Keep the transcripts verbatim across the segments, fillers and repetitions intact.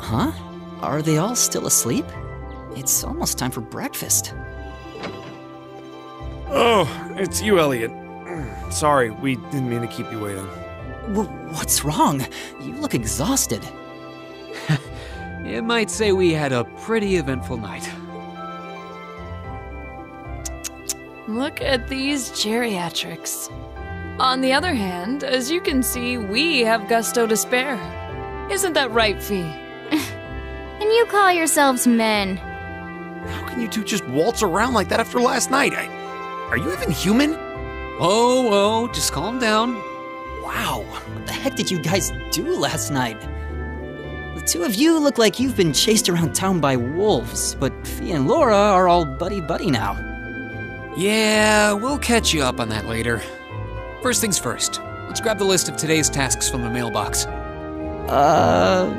Huh? Are they all still asleep? It's almost time for breakfast. Oh, it's you, Elliot. Sorry, we didn't mean to keep you waiting. W what's wrong? You look exhausted. You might say we had a pretty eventful night. Look at these geriatrics. On the other hand, as you can see, we have gusto to spare. Isn't that right, Fee? And you call yourselves men. How can you two just waltz around like that after last night? I, are you even human? Oh, oh, just calm down. Wow, what the heck did you guys do last night? The two of you look like you've been chased around town by wolves, but Fee and Laura are all buddy-buddy now. Yeah, we'll catch you up on that later. First things first, let's grab the list of today's tasks from the mailbox. Uh...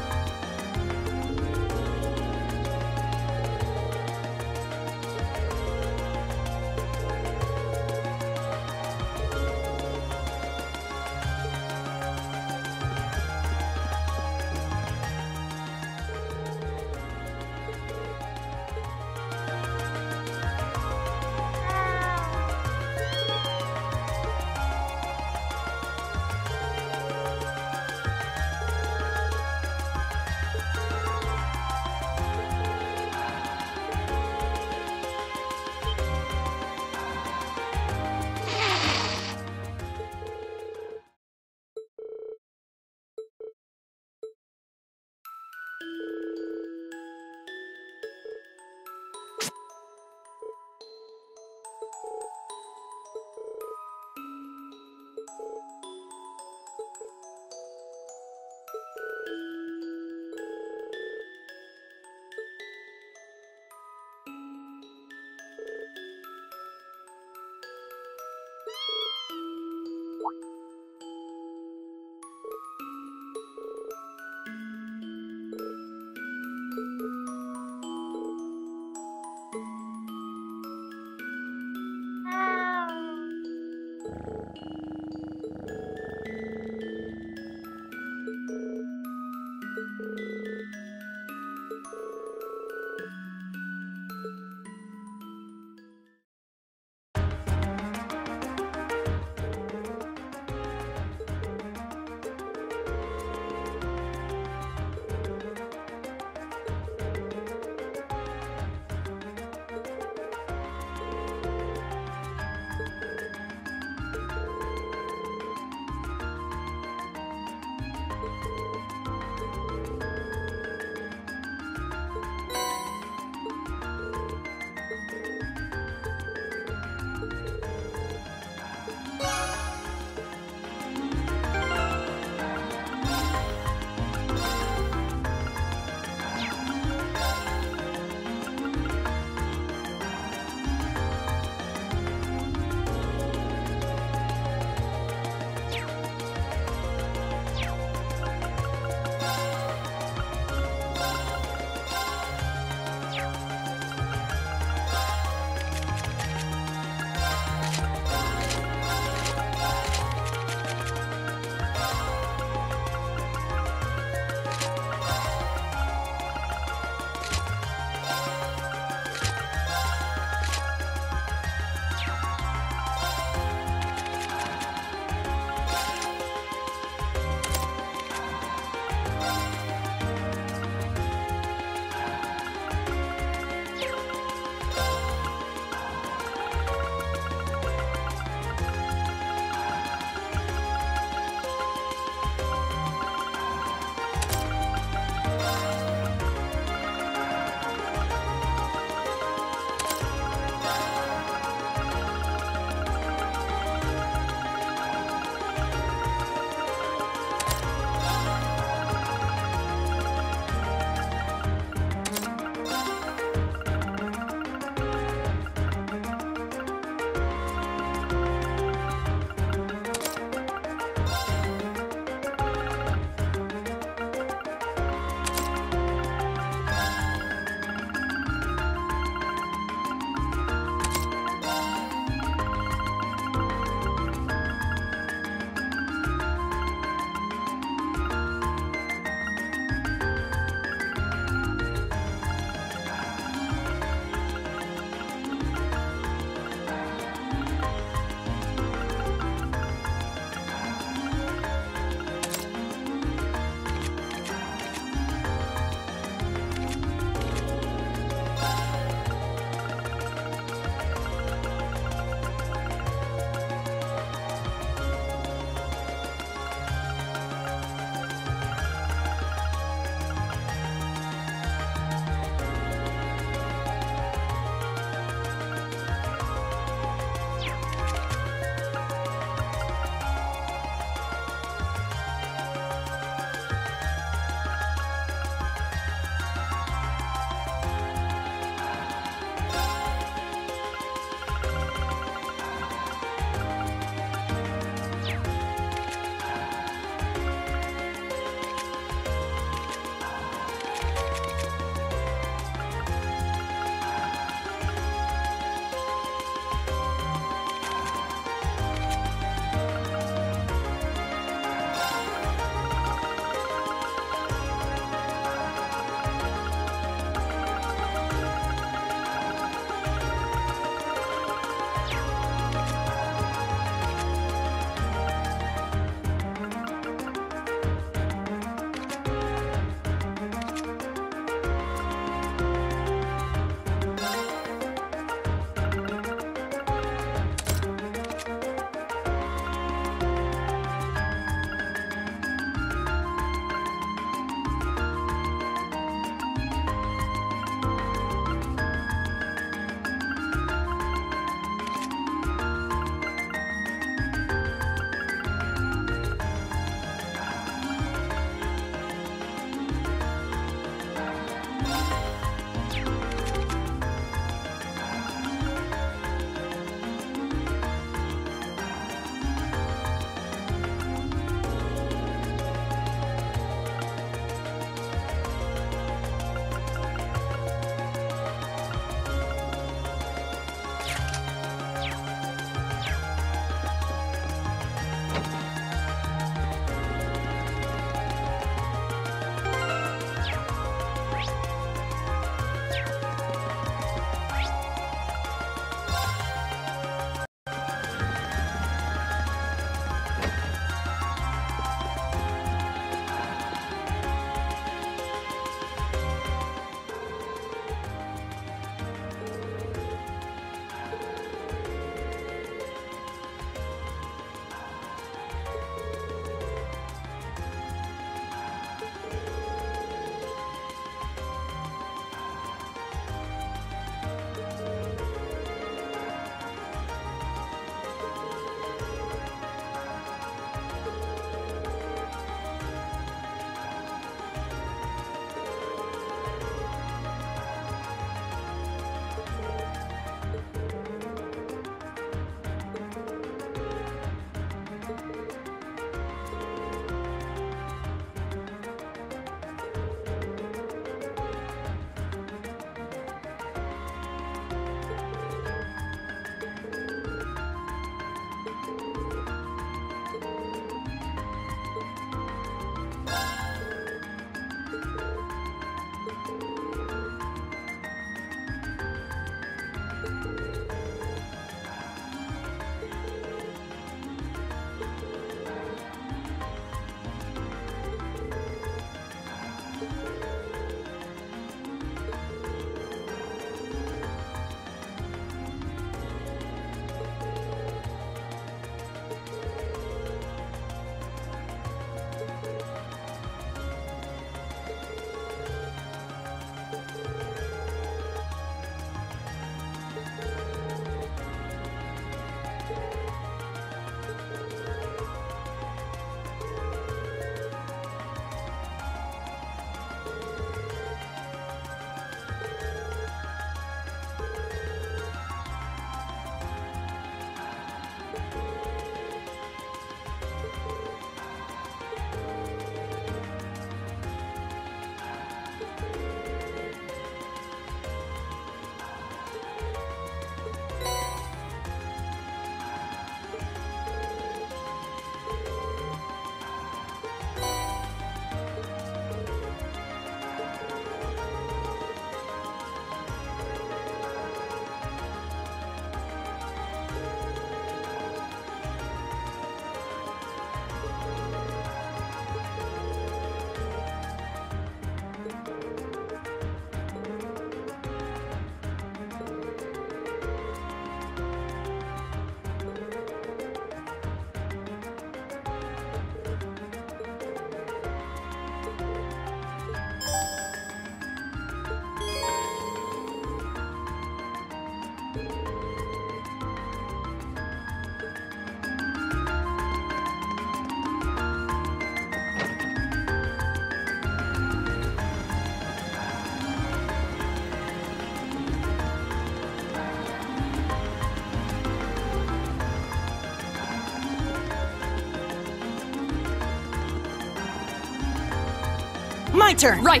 my turn. Right.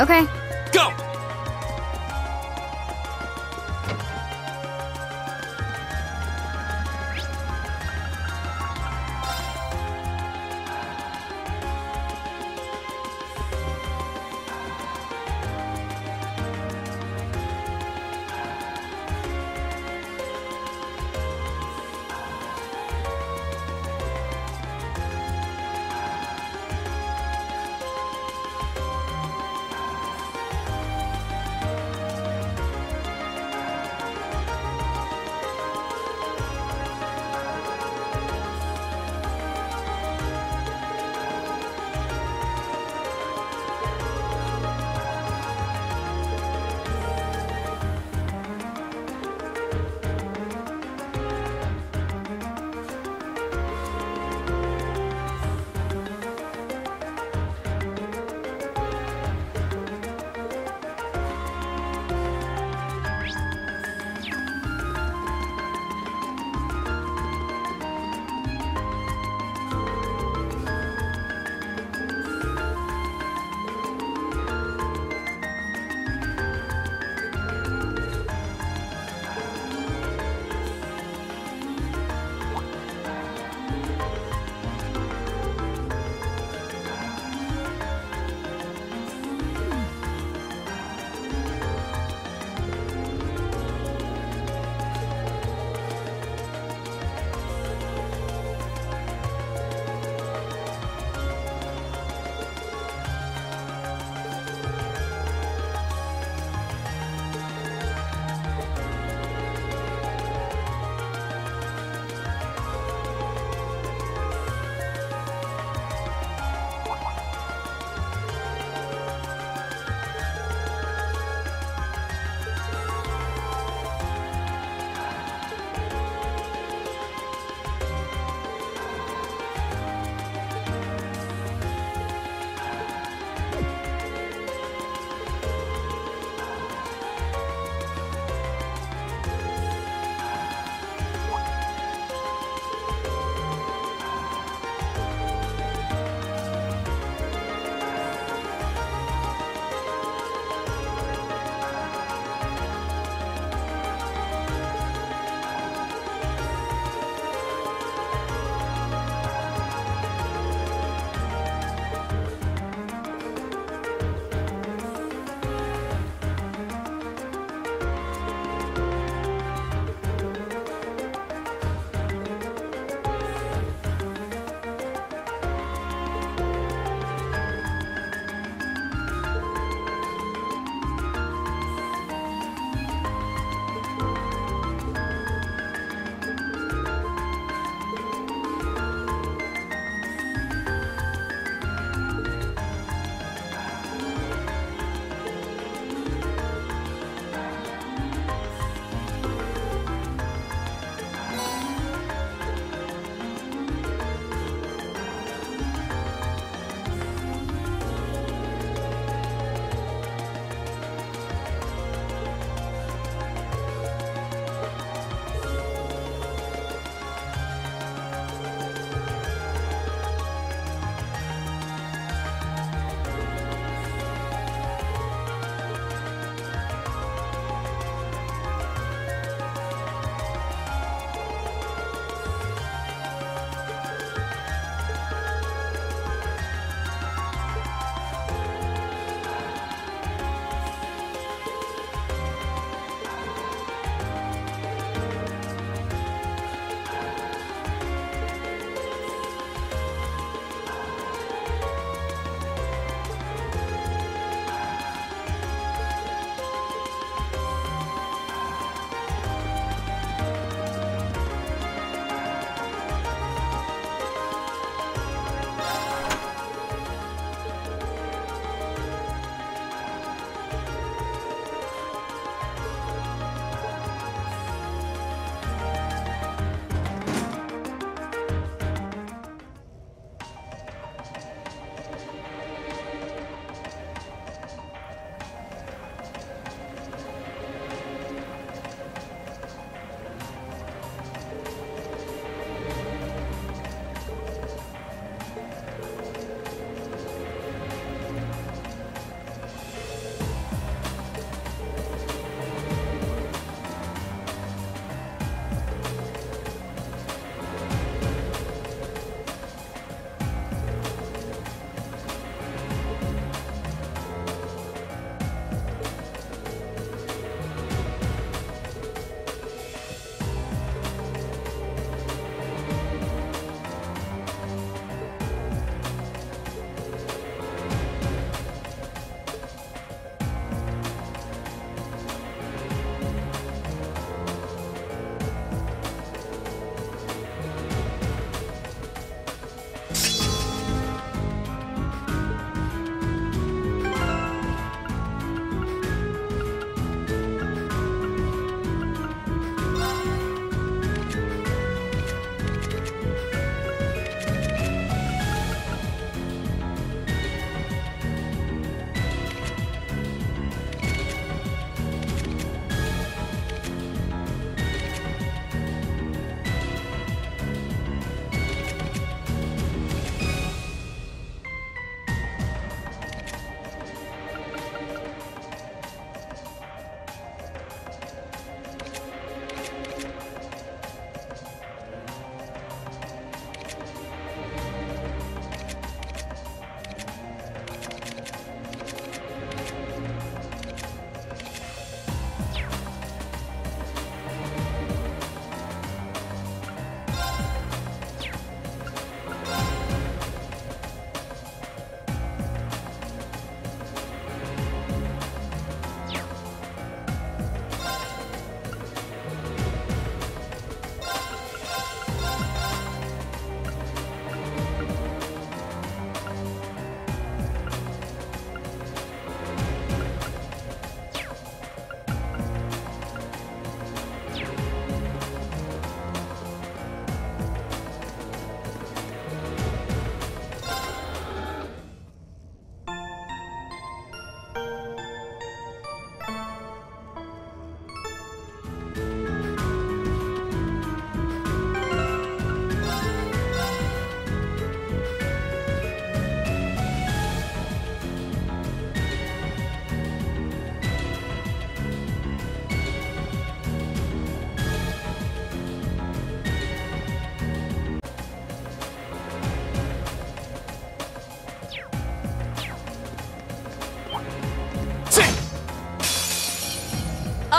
Okay. Go!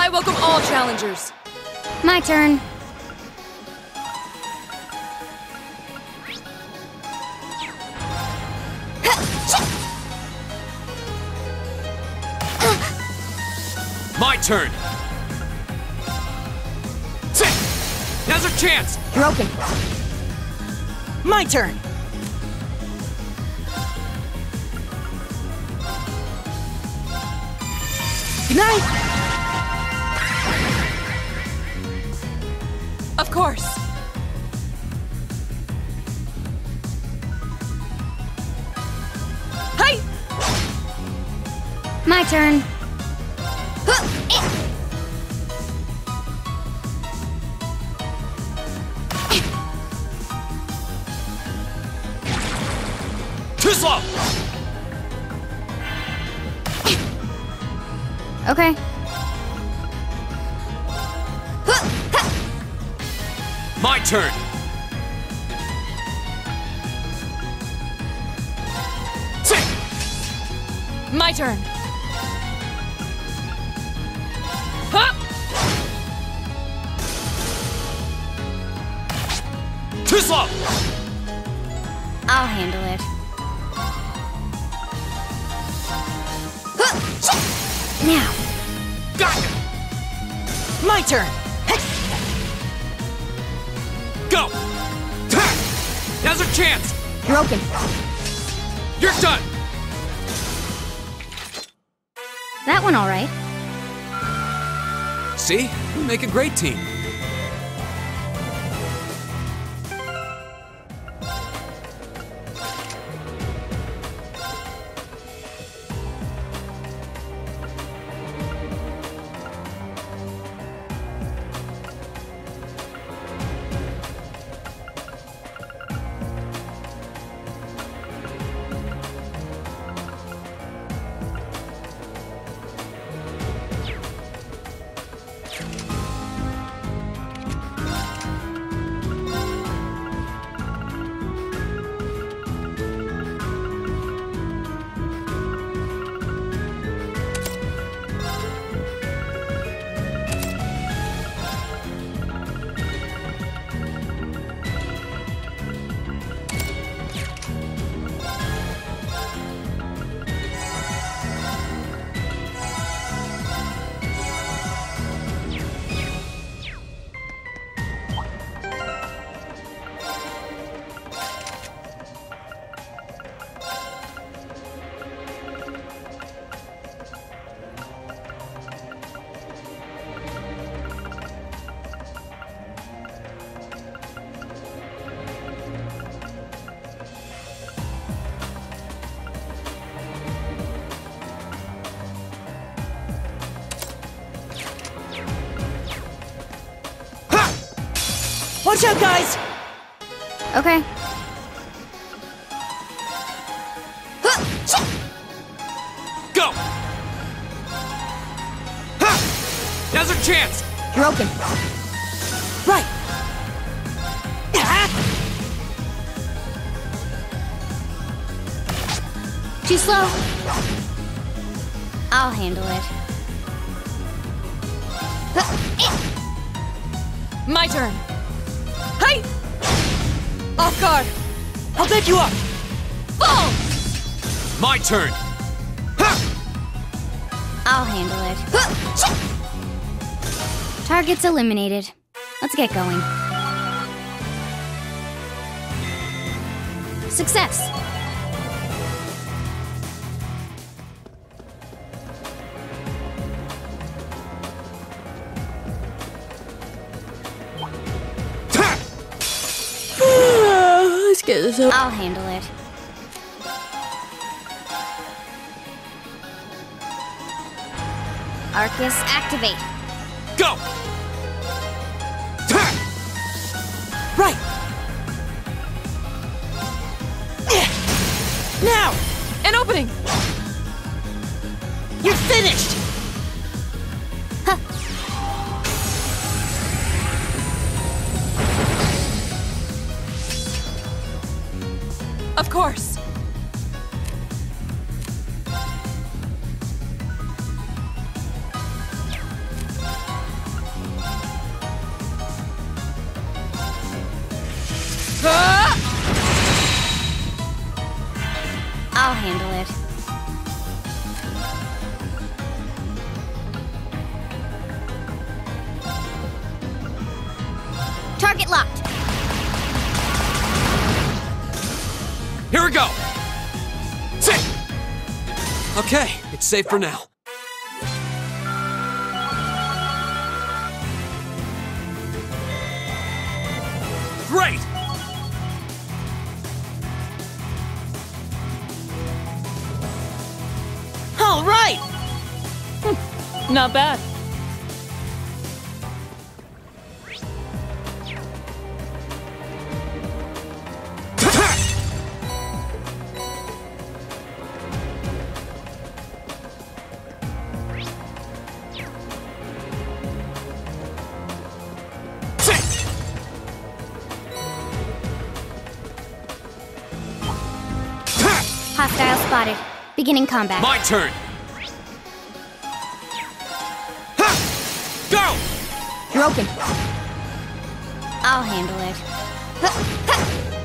I welcome all challengers. My turn. My turn. Sit. Now's our chance. You're open. My turn! Good night! Of course. Hey! My turn. Too slow. Okay. My turn. Sit. My turn. Huh? Too slow. I'll handle it. Now. Got it. My turn! Go. Now's our chance. You're open. You're done. That one all right. See? We make a great team. Watch out, guys! Okay. Go. Now's our chance. You're open. Right! Ah! Too slow. I'll handle it. My turn. Hey! Off guard. I'll pick you up! Fall! My turn. I'll handle it. Target's eliminated. Let's get going. Success! Let's get this over. I'll handle it. Arcus, activate. Go. Right! Now! An opening! You're finished! Of course. Target locked. Here we go! Sit! Okay, it's safe for now. Great! All right! Not bad. Hostile spotted. Beginning combat. My turn! Ha! Go! You're open. I'll handle it. Huh, huh.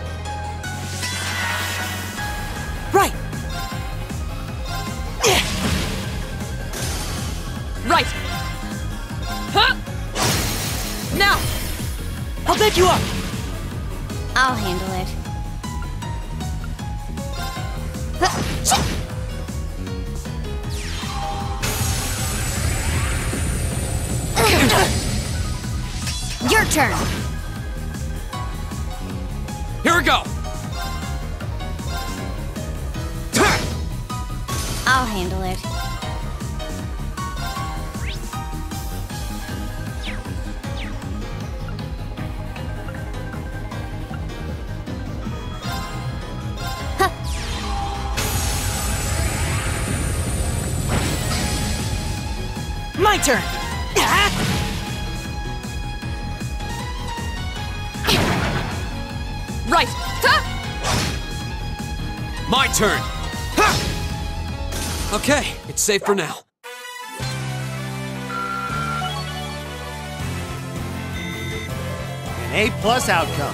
Right! Right. Huh? Now. I'll back you up! I'll handle it. Huh, shit. Your turn. Here we go! I'll handle it. Huh. My turn! Ah! Right. Ha! My turn! Ha! Okay, it's safe for now. An A-plus outcome.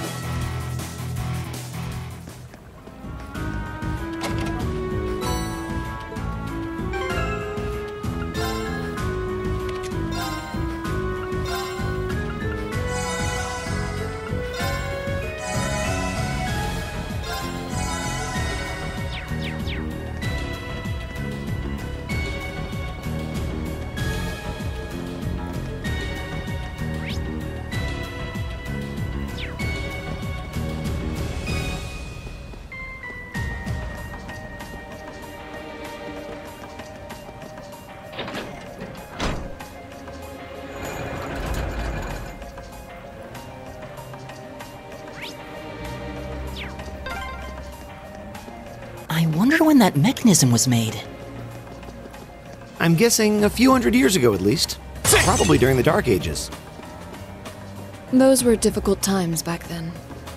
I wonder when that mechanism was made. I'm guessing a few hundred years ago at least. Probably during the Dark Ages. Those were difficult times back then.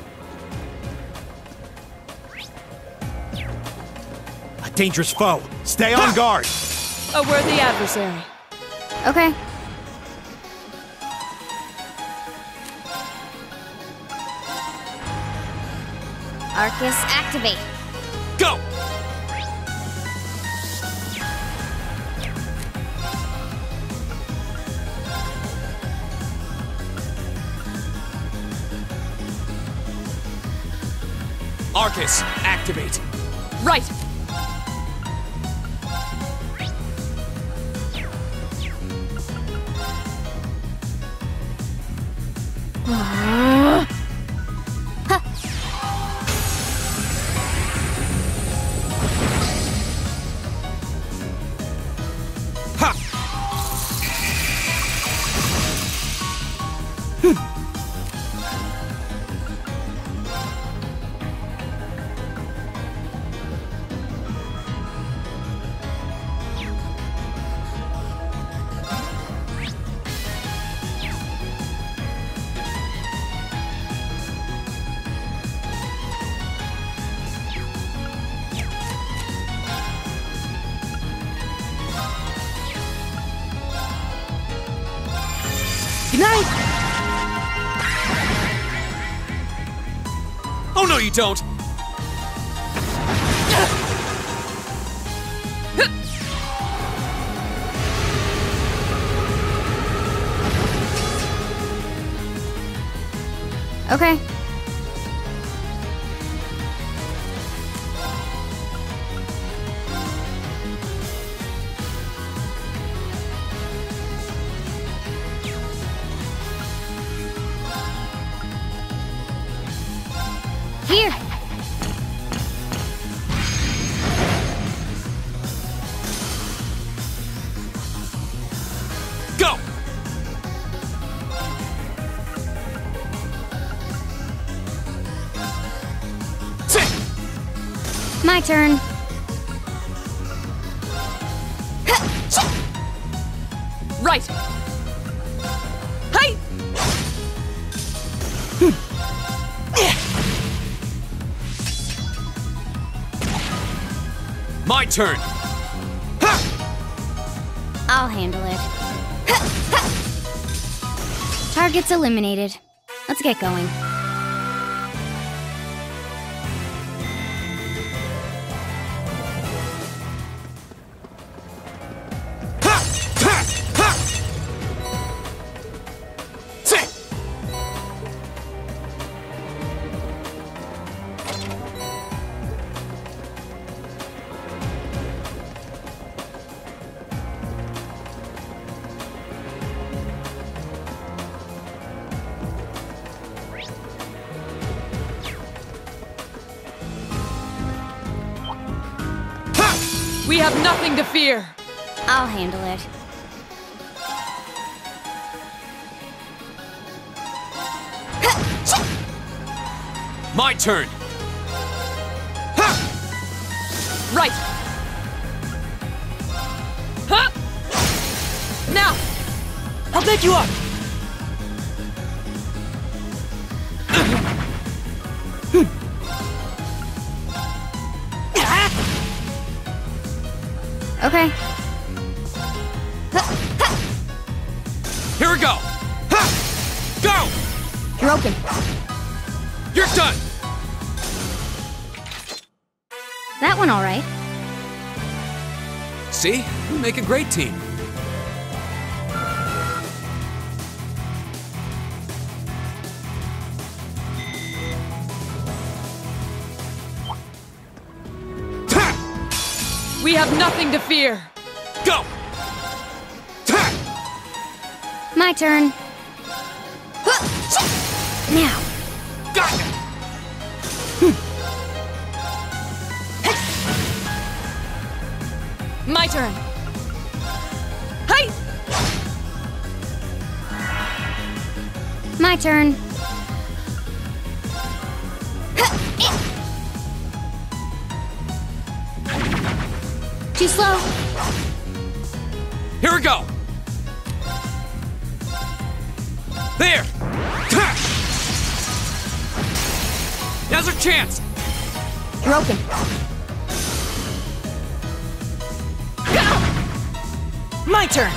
A dangerous foe. Stay on guard. A worthy adversary. Okay. Arcus, activate. Go! Arcus, activate. Right. Ha! Good night! Oh no, you don't! Okay. Here. Go! Sit! My turn. Right. Hey! My turn! I'll handle it. Target's eliminated. Let's get going. Sit! We have nothing to fear. I'll handle it. My turn! Right. Huh? Now. I'll back you up! Okay. Here we go! Ha! Go! You're open. You're done! That one all right. See? We make a great team. Ta! We have nothing to fear. Go! Ta! My turn. Now. Got it! My turn. Hey! My turn. Too slow. Here we go! There! Ta! Now's our chance! You're open. My turn!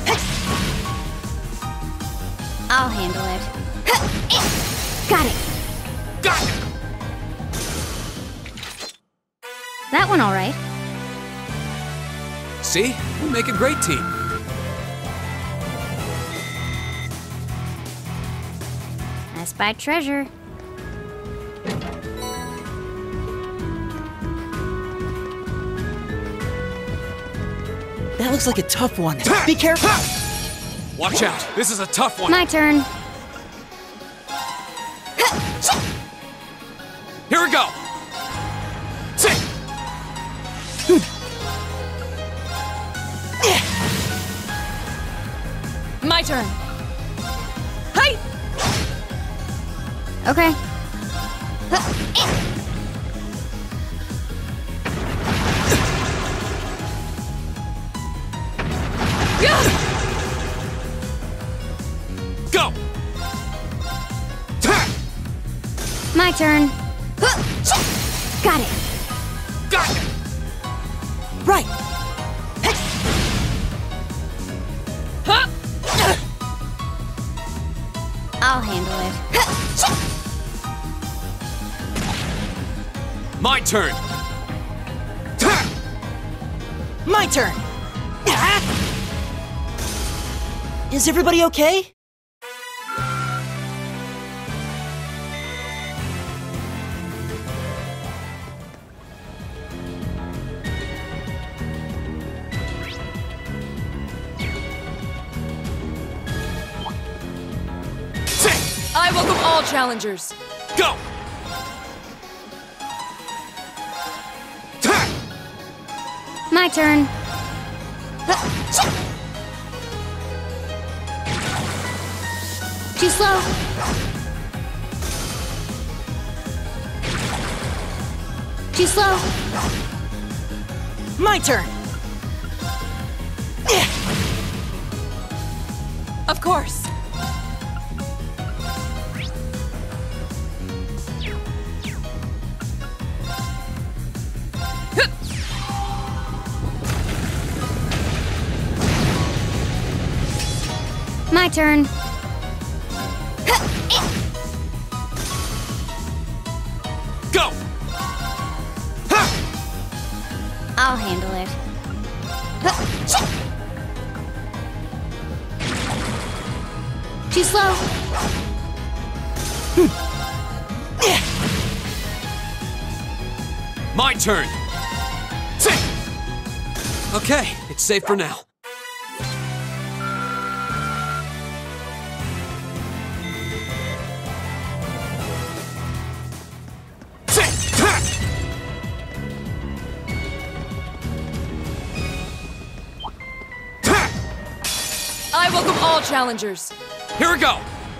I'll handle it. Got it. Got it! That one all right. See? We make a great team. I spy treasure. That looks like a tough one. Be careful! Watch out! This is a tough one! My turn. Here we go! Sit! My turn. Hey! Okay. Go! Ta! My turn. Got it. Got it! Right! Huh? I'll handle it. My turn! Ta! My turn! Ah! Is everybody okay? all challengers. Go! My turn. Too slow. Too slow. My turn! Of course. My turn. Go! I'll handle it. Too slow. My turn! Okay, it's safe for now. I welcome all challengers. Here we go!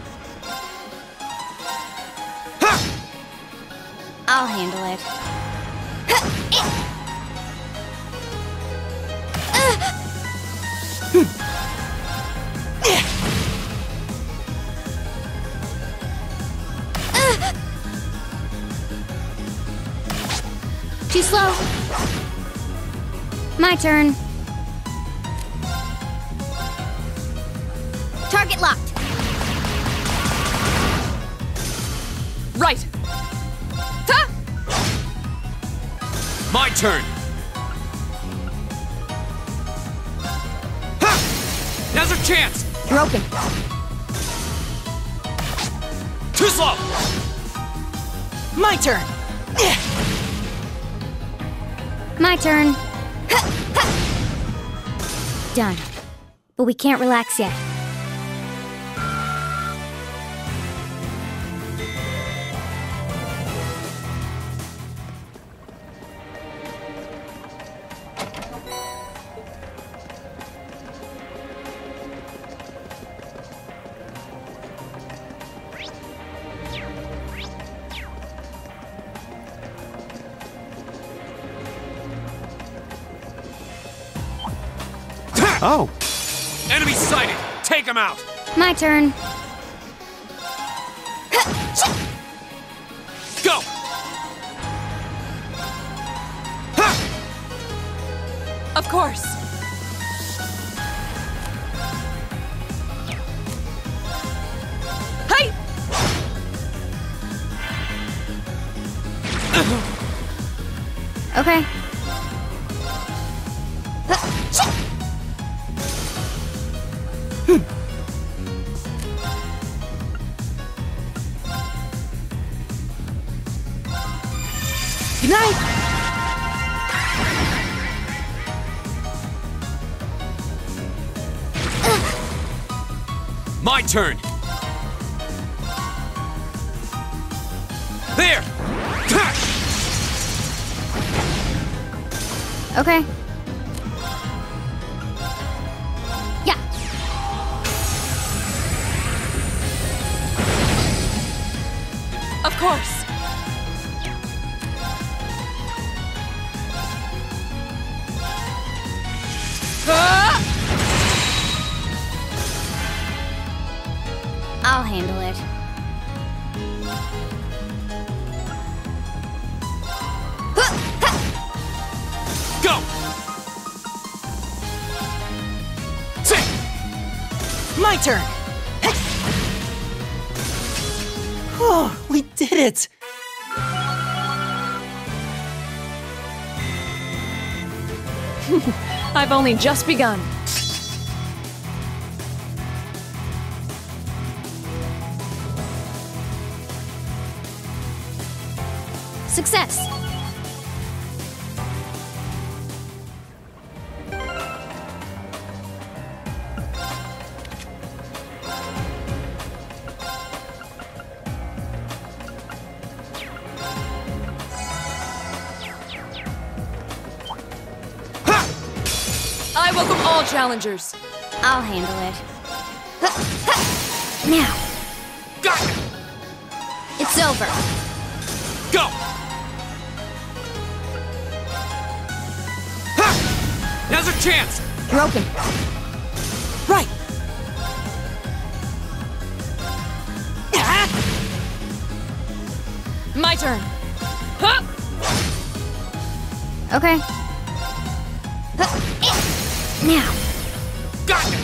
I'll handle it. Too slow. My turn. Target locked. Right. Ha! My turn! Ha! Now's our chance! You're open. Too slow! My turn! My turn. Done. But we can't relax yet. Oh! Enemy sighted! Take him out! My turn. Go! Ha! Of course. Hey! Okay. Good night! My turn! There! Ha! Okay. Yeah. Of course. Ah! I'll handle it. Go! Sit! My turn! Oh, we did it! I've only just begun. Success. all challengers. I'll handle it. Now, Got it! it's over. Go! Ha! Now's our chance! You're open. Right! Ah! My turn. Huh? Okay. Now, Got it!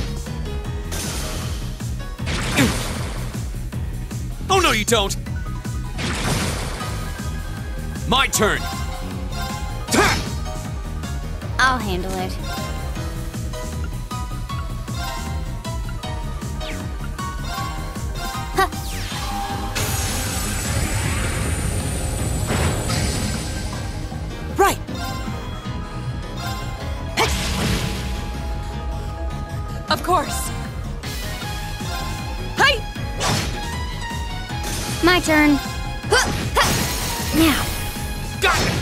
Oh, no, you don't! My turn! Ha! I'll handle it. Huh. Right! Of course. Hey! My turn. Now, Got it!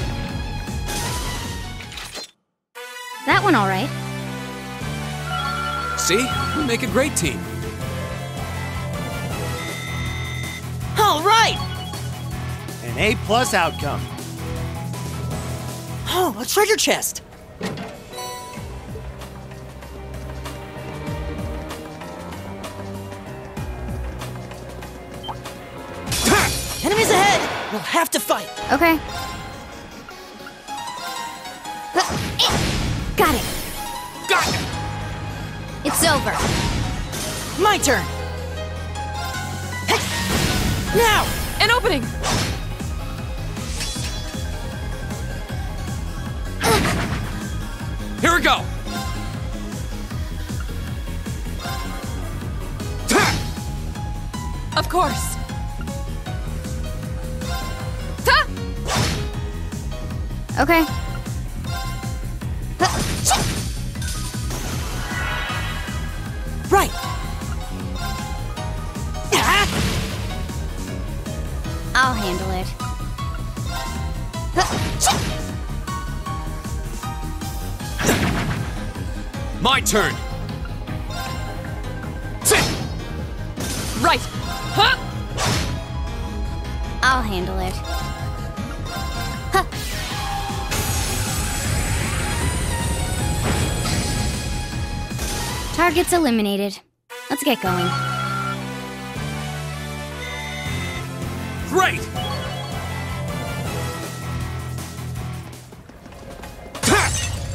that one all right. See? We make a great team. All right! An A-plus outcome. Oh, a treasure chest! Enemies ahead! We'll have to fight! Okay. Got it. Got it! It's over. My turn! Now! An opening. Here we go! Of course. Ta! Okay. Right! Ah! I'll handle it. My turn! Right. Huh? I'll handle it. Huh. Targets eliminated. Let's get going. Great! Ha!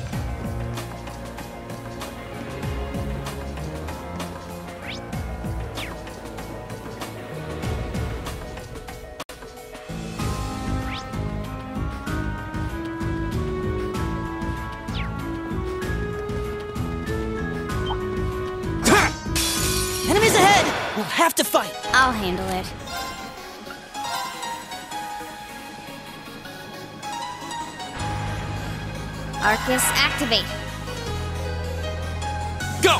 Enemies ahead! We'll have to fight! I'll handle it. Arcus, activate. Go!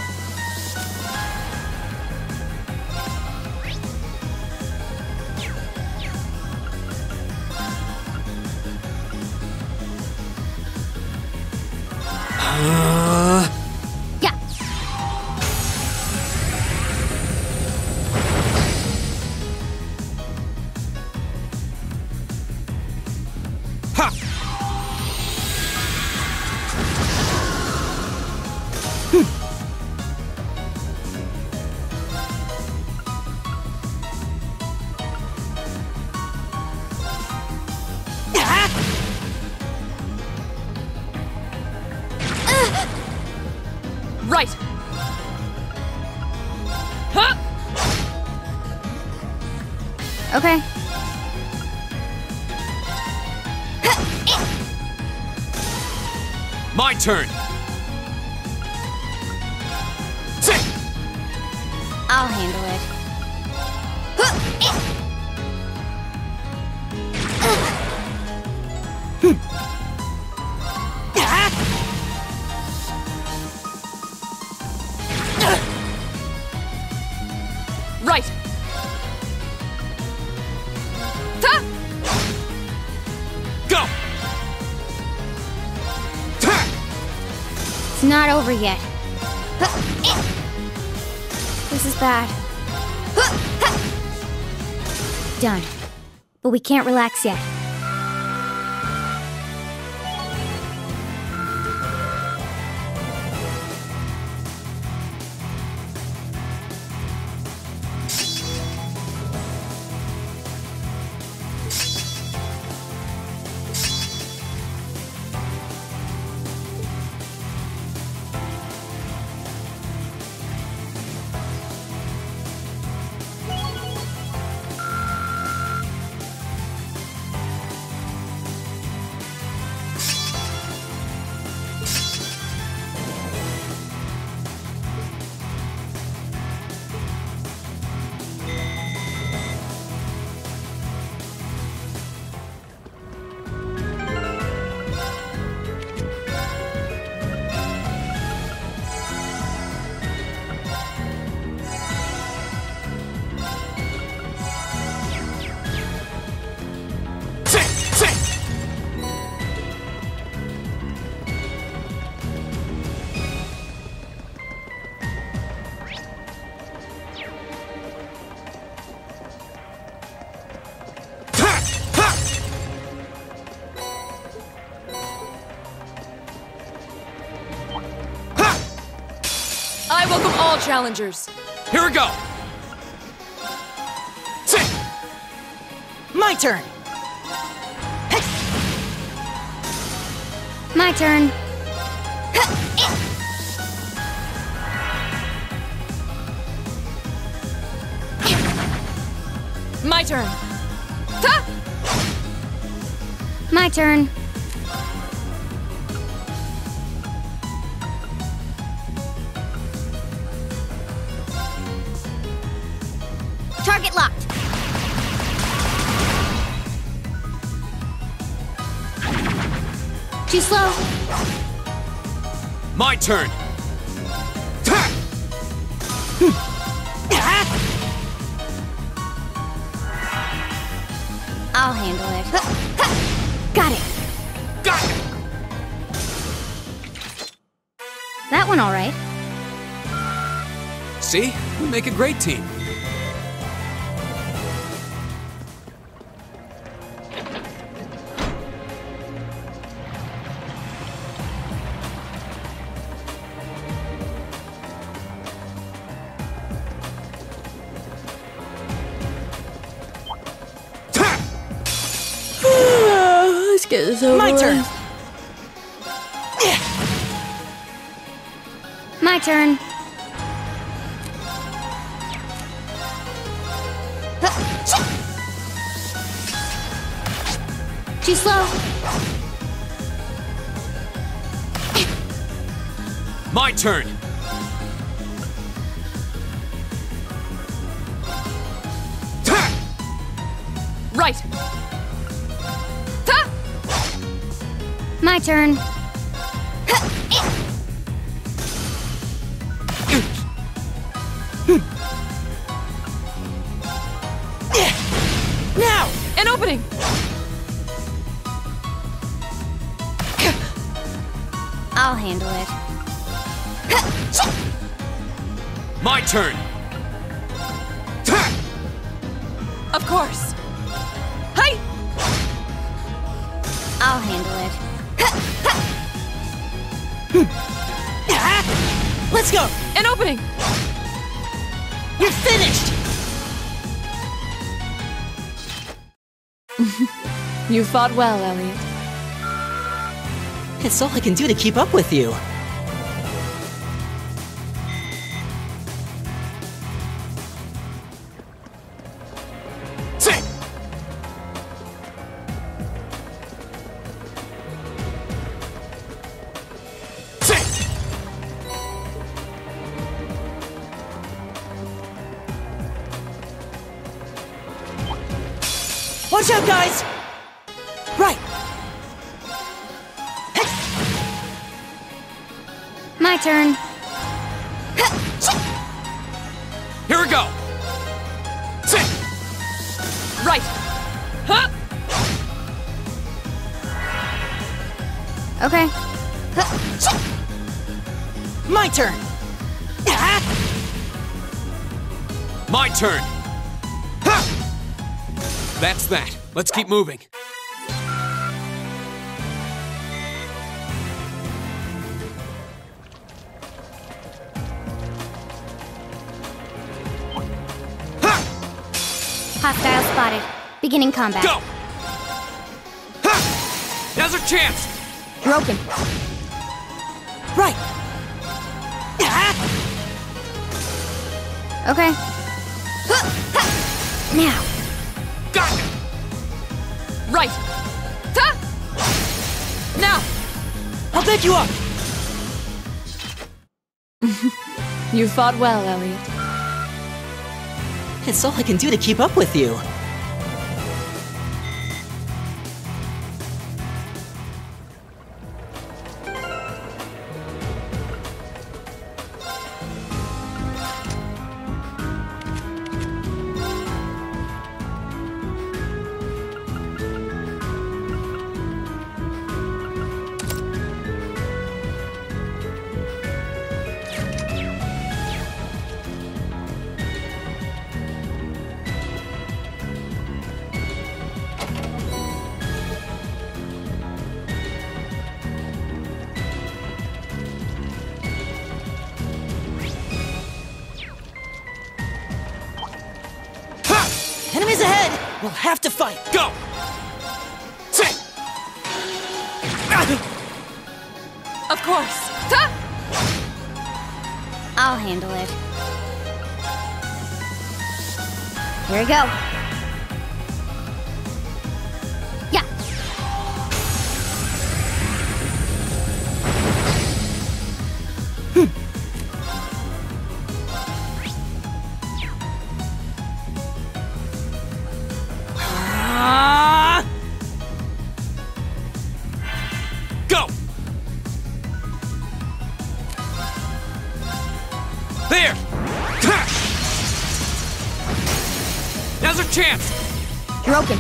Yeah. Ha! Right. Huh? Okay. My turn! Sit! I'll handle it. Right. Ta! Go! It's not over yet. This is bad. Done. But we can't relax yet. I welcome all challengers. Here we go! My turn! My turn. My turn. Ta! My turn. Target locked. Too slow. My turn! I'll handle it. Got it. Got it! That one all right. See? We make a great team. Let's get this over My with. turn! My turn. Too slow. My turn! Right. Ta! My turn. Now! An opening. I'll handle it. My turn! Of course. Hi! I'll handle it. Let's go! An opening. You're finished! You fought well, Elliot. It's all I can do to keep up with you. Watch out, guys! Right! My turn. Here we go! Right. Huh? Okay. My turn! My turn! Ha! That's that. Let's keep moving. Hostile spotted. Beginning combat. Go! Ha! Now's our chance! You're open. Right! Okay. Now. Got it! Right! Ta! Now! I'll back you up! You fought well, Elliot. It's all I can do to keep up with you. Enemies ahead! We'll have to fight! Go! Sit! Of course! Ta! I'll handle it. Here we go. Yeah. Ah! Go! There! Ha! Now's our chance! You're open.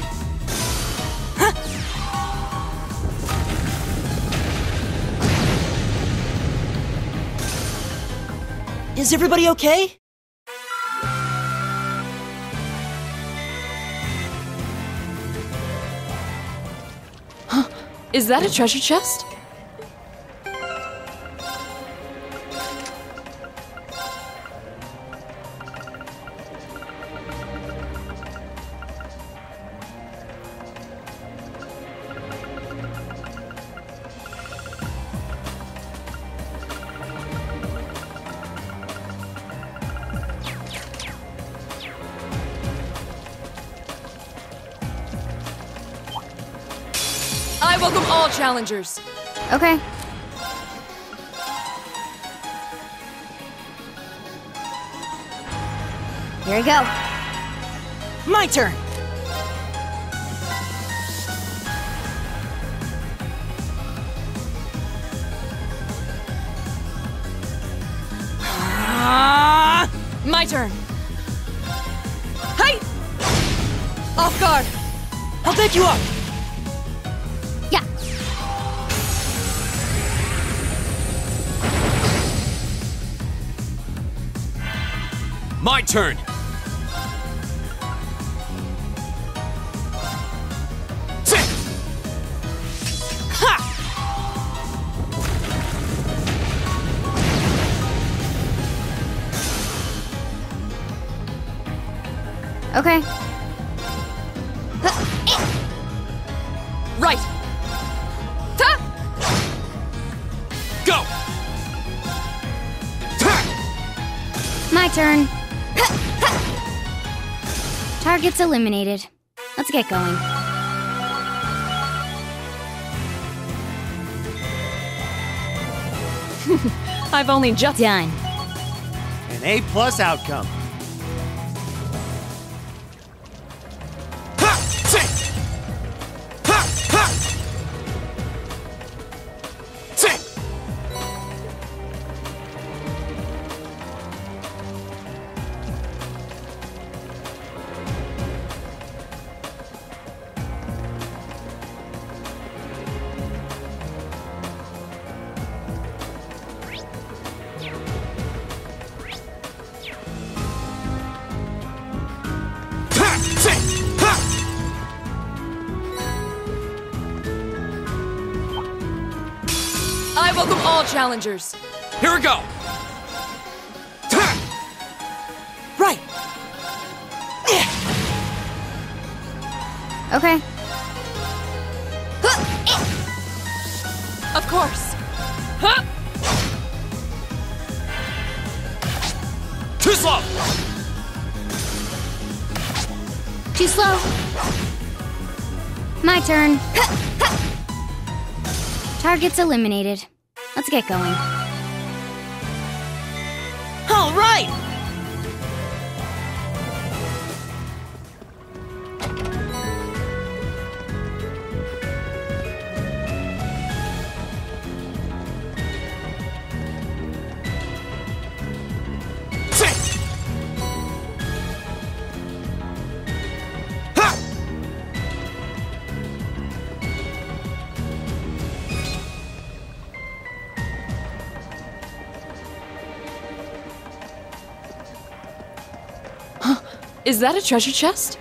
Is everybody okay? Is that a treasure chest? I welcome all challengers. Okay. Here we go. My turn! Ah! My turn. Hey! Off guard. I'll back you up! Yeah. My turn! Sit! Ha! Okay. Right. Ta! Go! My turn. Target's eliminated. Let's get going. I've only just Done. An A plus outcome. Ha! Sit! Ha! Ha! Sit! welcome all challengers. Here we go! Right! Okay. Of course. Huh? Too slow! Too slow. My turn. Target's eliminated. Let's get going. All right! Is that a treasure chest?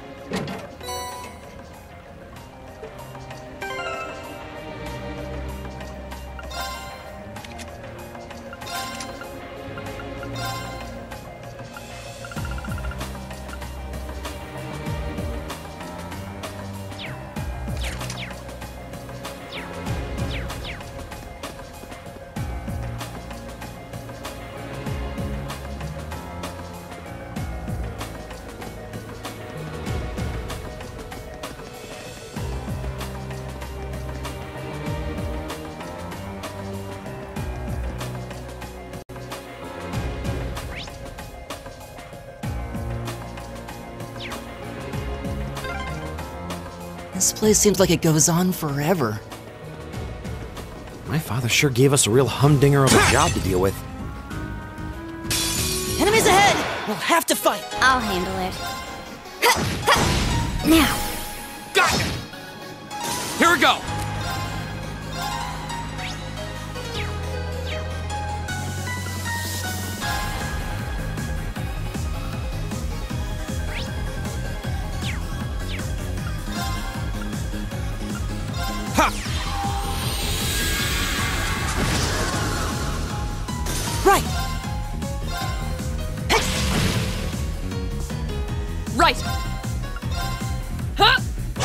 This place seems like it goes on forever. My father sure gave us a real humdinger of a job to deal with. Enemies ahead! We'll have to fight! I'll handle it. Now. Got it! Here we go! Ha! Right! Right! Huh?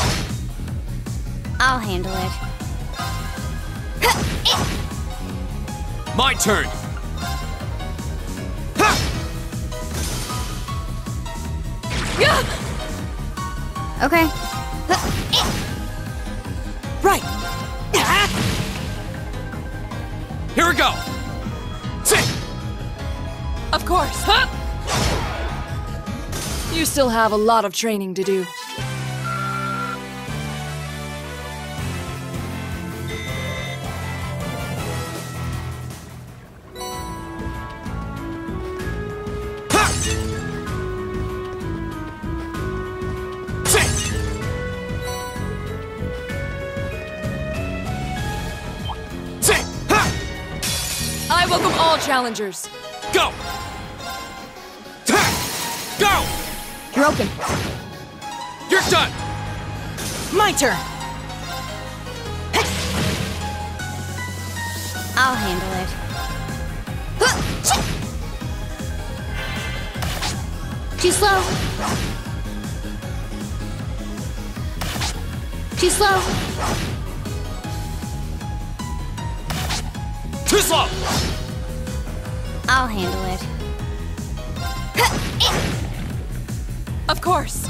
I'll handle it. My turn! Ha! Yeah! Okay. Right! Here we go! Sit! Of course. Huh? You still have a lot of training to do. I welcome all challengers. Go! Go! You're open. You're done! My turn! I'll handle it. Too slow. Too slow. Too slow! I'll handle it. Of course.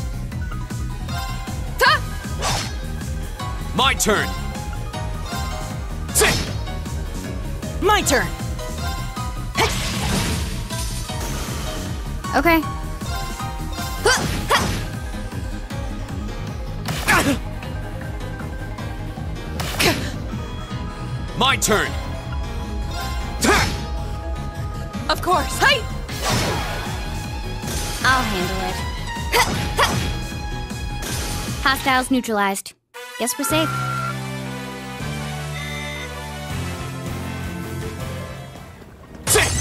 My turn! Sit! My turn! Okay. My turn! Of course. Hey! I'll handle it. Hostiles neutralized. Guess we're safe. Sit!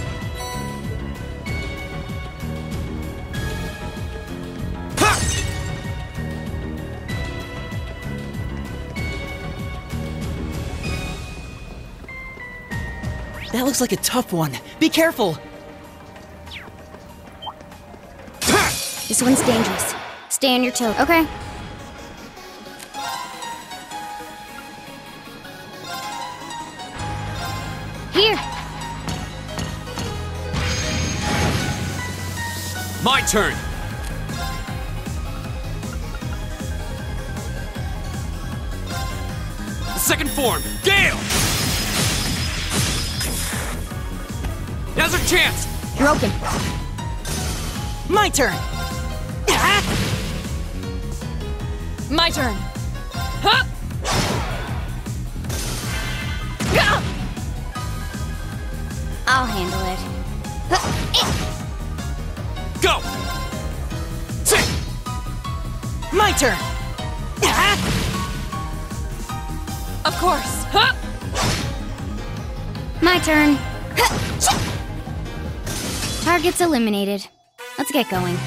Ha! That looks like a tough one. Be careful! This one's dangerous. Stay on your toes, okay? Here! My turn! Second form, Gale! Now's our chance! You're open. My turn! Ah! My turn. Huh? Gah! I'll handle it. Go! Sit! My turn! Ah! Of course. Huh? My turn. Target's eliminated. Let's get going.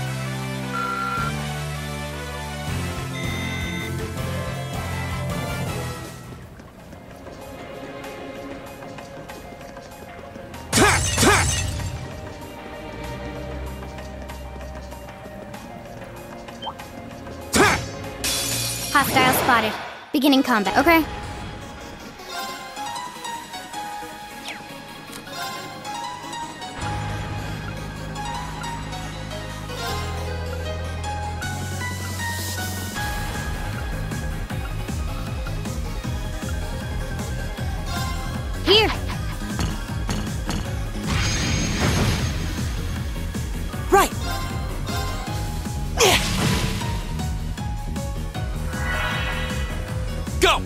Hostile spotted. Beginning combat, okay? Here! Right! Go!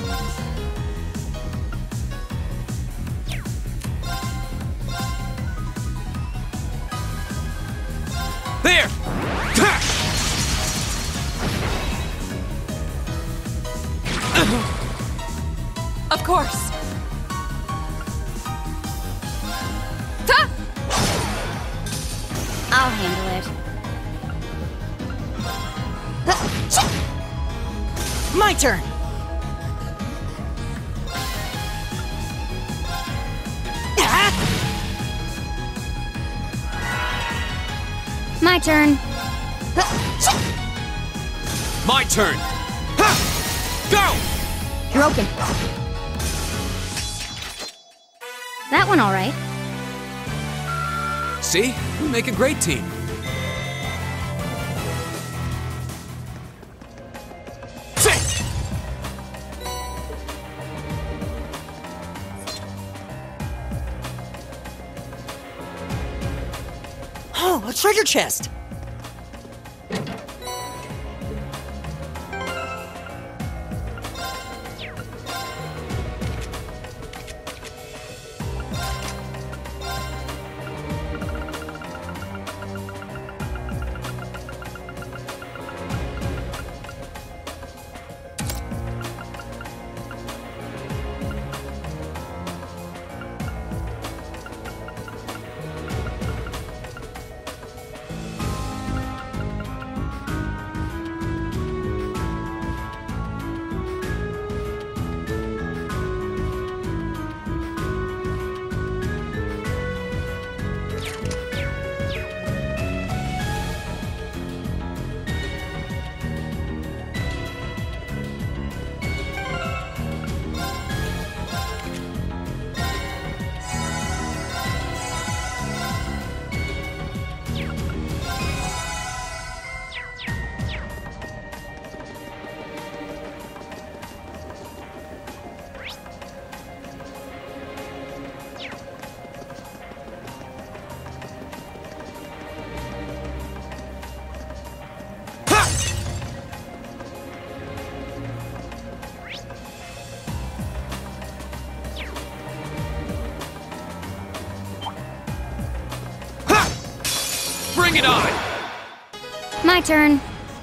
There! Of course. Ta! I'll handle it. My turn! Ah! My turn. My turn! Ha! Go! You're open. That one all right. See? We make a great team. Sit! Oh, a treasure chest! Bring it on! My turn.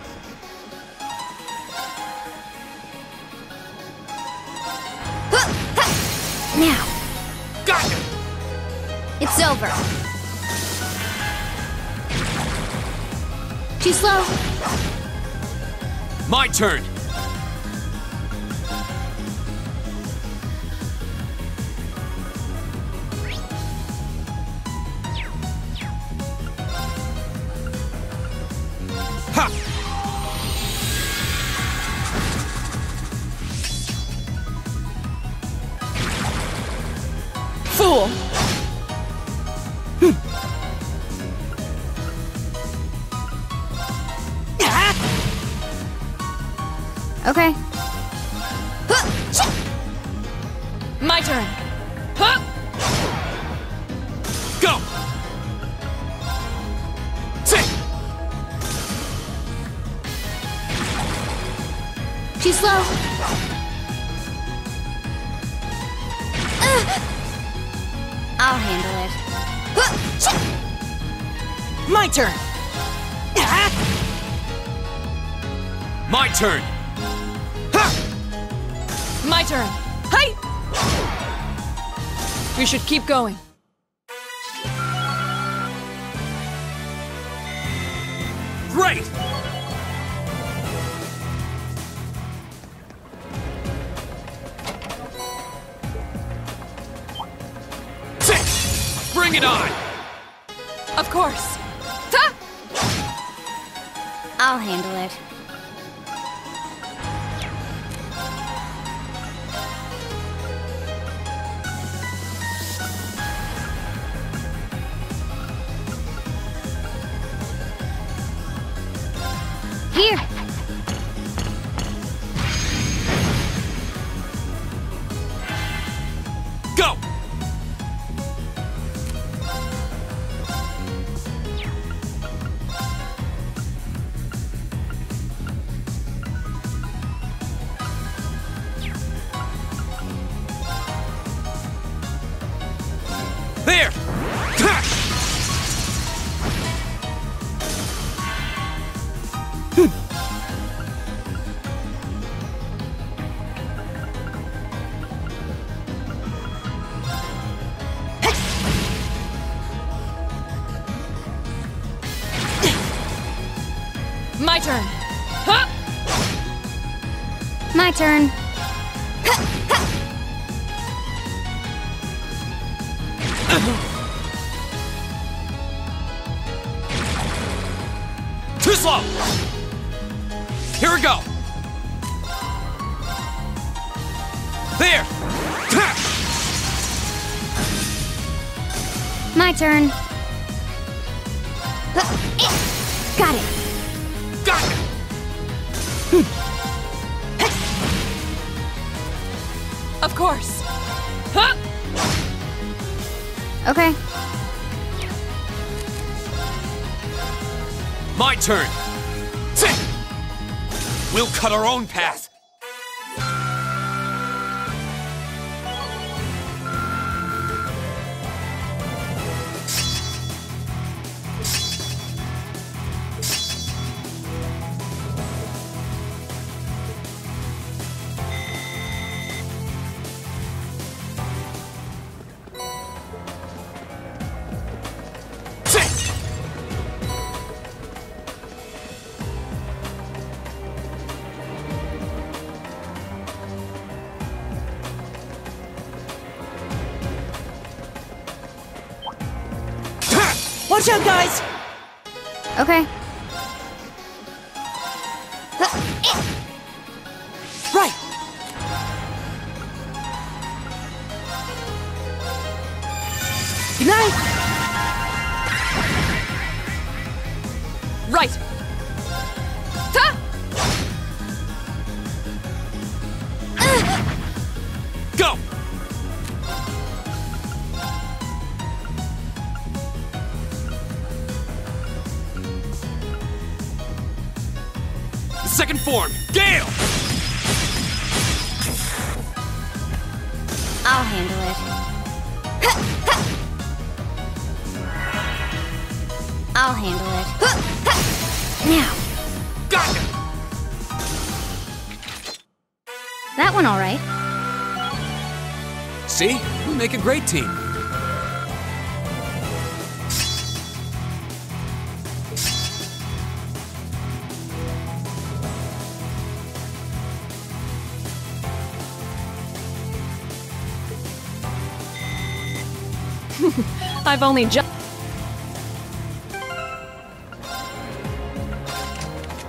Now. Got it! It's over. Too slow. My turn! Fool! Okay. My turn. Huh! Go! Sit! Too slow. Ugh. I'll handle it. My turn! My turn! My turn. Hey! We should keep going. Great! Sit! Bring it on! Of course. Ta! I'll handle it. Here. Go! There! Ha! My turn. Huh! My turn. Too slow! Here we go! There! Ha! My turn. Got it. Got it! Of course. Huh! Okay. My turn! Sit! We'll cut our own path! Watch out, guys! Okay. Right! Good night! Right. Ta! Go! Second form, Gale! I'll handle it. I'll handle it. Now. Got it! That one all right. See? We make a great team. I've only just...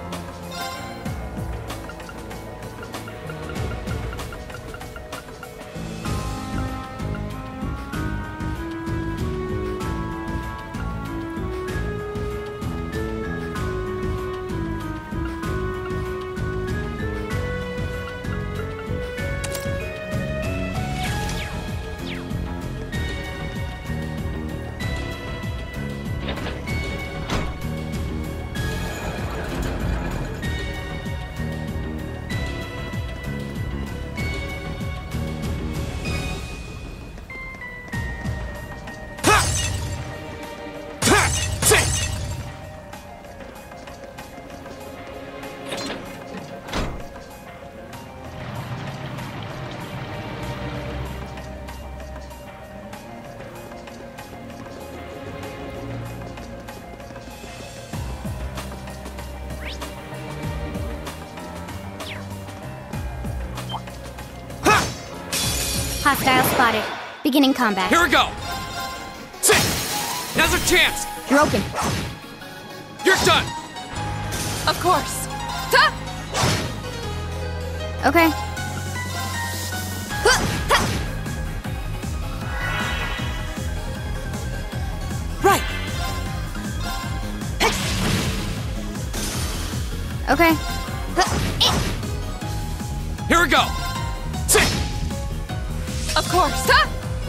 Hostile spotted. Beginning combat. Here we go! Sit! Now's our chance! You're open. You're done! Of course. Ta! Okay. Right. Okay. Here we go! Sit! Of course. Ta!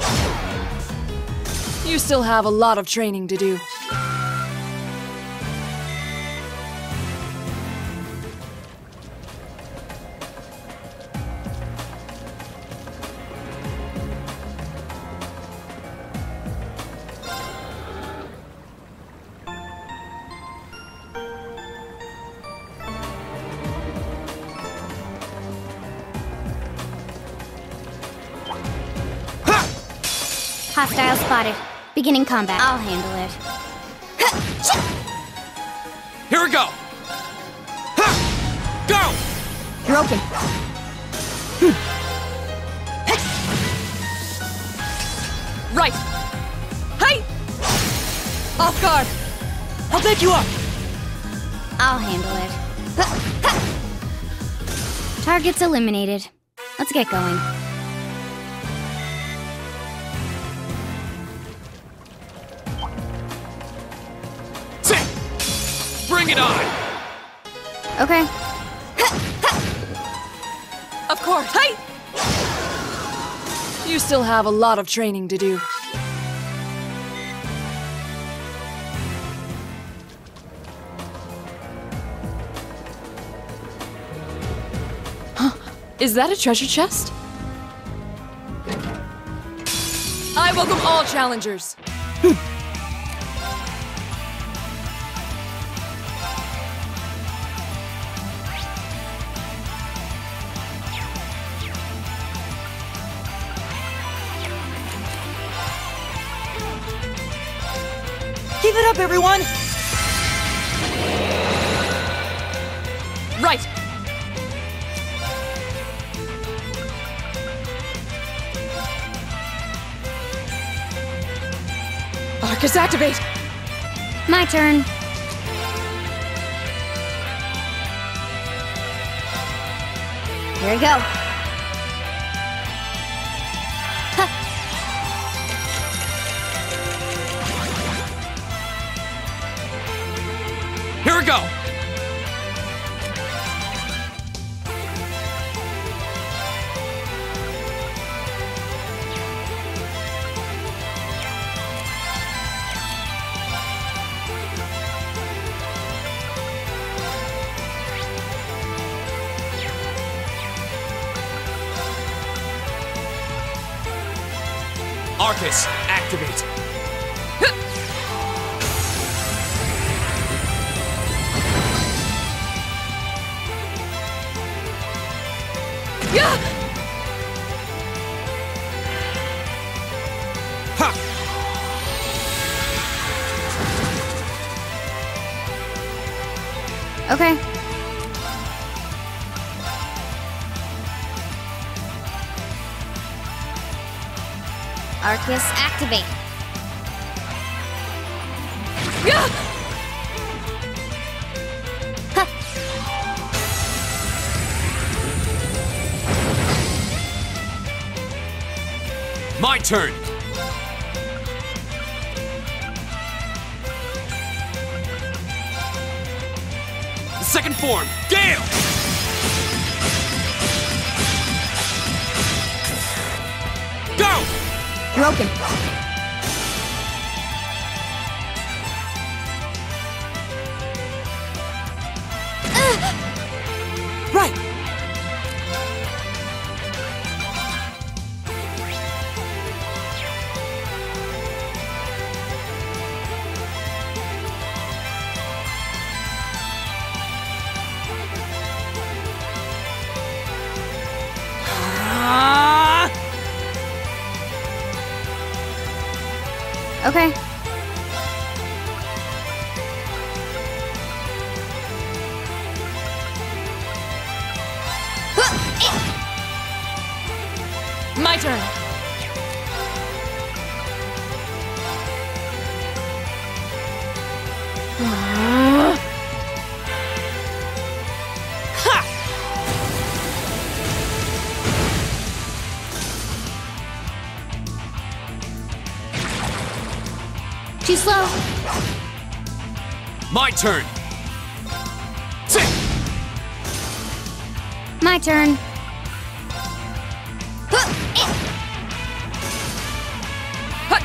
You still have a lot of training to do. Hostile spotted. Beginning combat. I'll handle it. Here we go! Ha! Go! You're open. Right. Hey! Off guard. I'll back you up. I'll handle it. Targets eliminated. Let's get going. Sit! Bring it on! Okay. Of course. Hey! You still have a lot of training to do. Huh? Is that a treasure chest? I welcome all challengers. Keep it up, everyone! Right. Arcus, activate! My turn. Here we go. Here we go! Arcus, activate! Yeah! Ha! Okay. Arcus, activate. Yeah! My turn! The second form, Gale! Go! You're open. Right. Ah! Okay. My turn. Too slow. My turn. Sit. My turn. Huh, eh. Hut.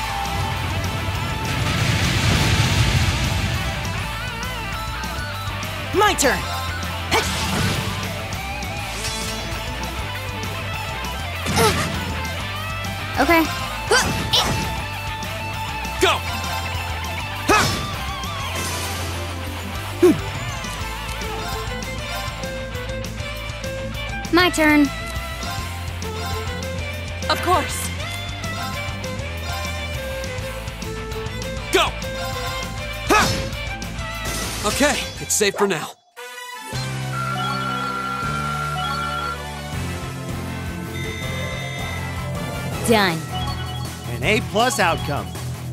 My turn! Okay. Huh, eh. Go. Ha. My turn. Of course. Go. Ha. Okay, it's safe for now. Done. An A plus outcome.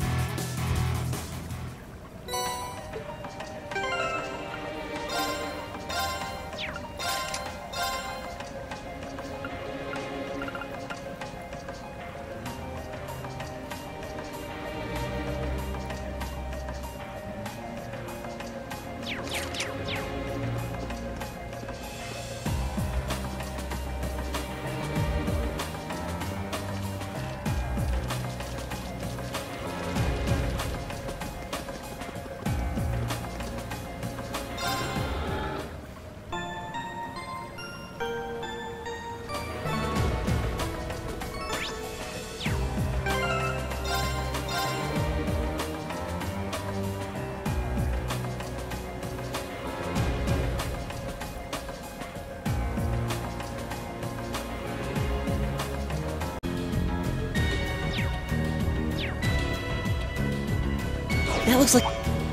That looks like...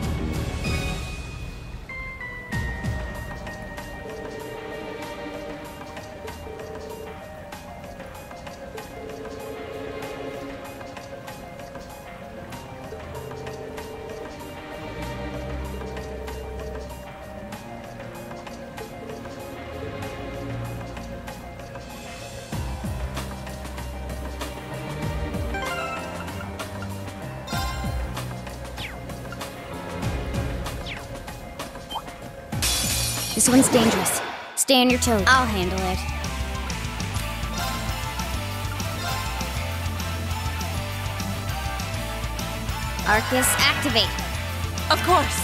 This one's dangerous. Stay on your toes. I'll handle it. Arcus, activate. Of course.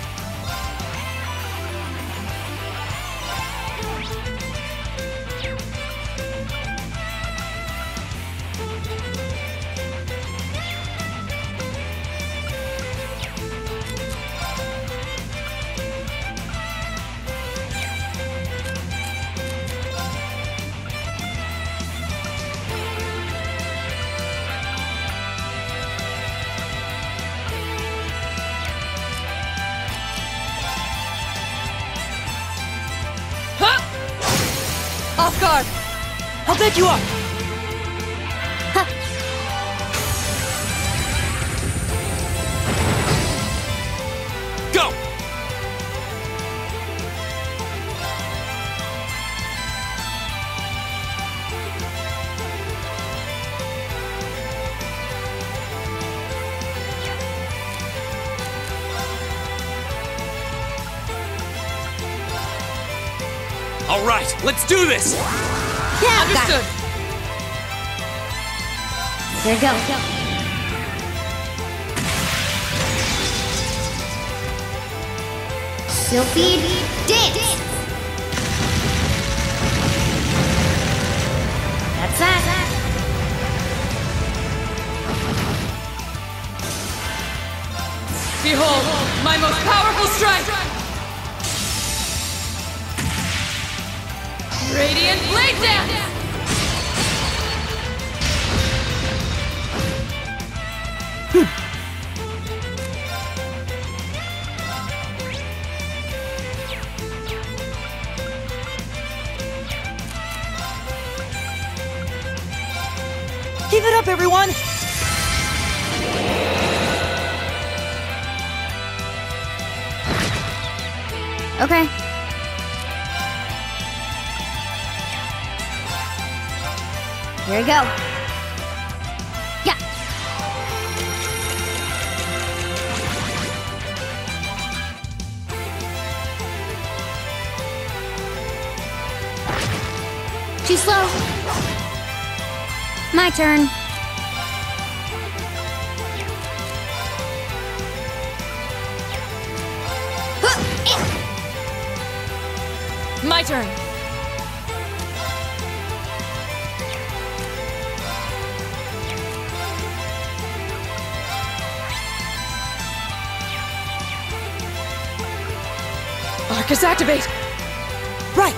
Off guard! I'll back you up! Go! All right, let's do this! Yeah, Understood. There you go. Sylphid dance. That's that. Behold, my most powerful strike! Radiant Blade Dance! Give it up, everyone! Okay. Here we go. Yeah. Too slow. My turn. My turn. Arcus activate. Right!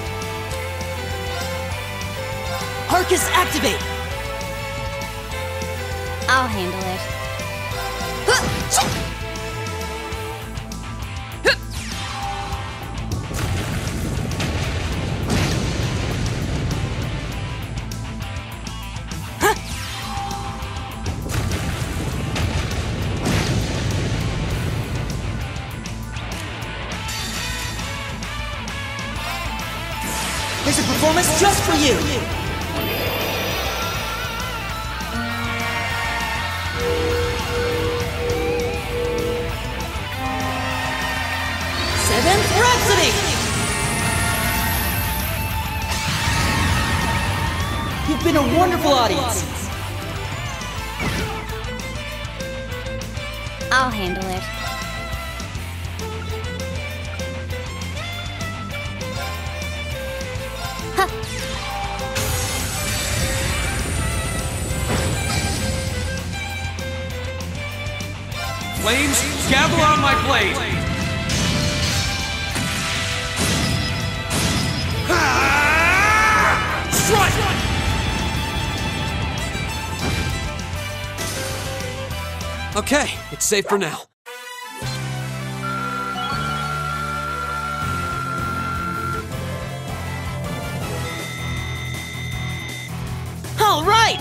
Arcus activate! I'll handle it. Here's a performance just for you! Seventh Rhapsody! You've been a wonderful audience! I'll handle it. Flames, gather on my blade! Strike! Okay, it's safe for now. All right!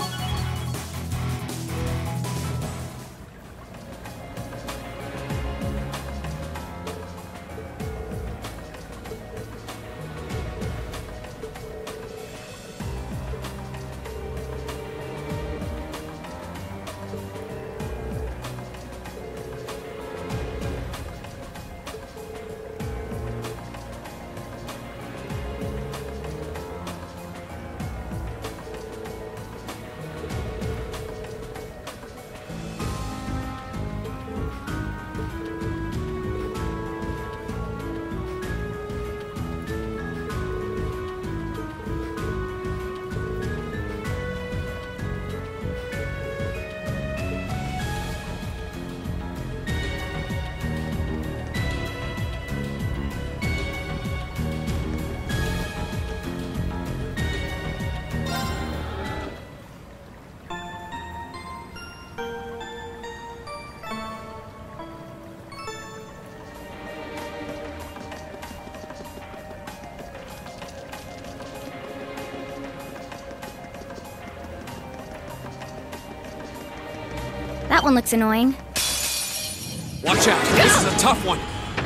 That one looks annoying. Watch out, this is a tough one.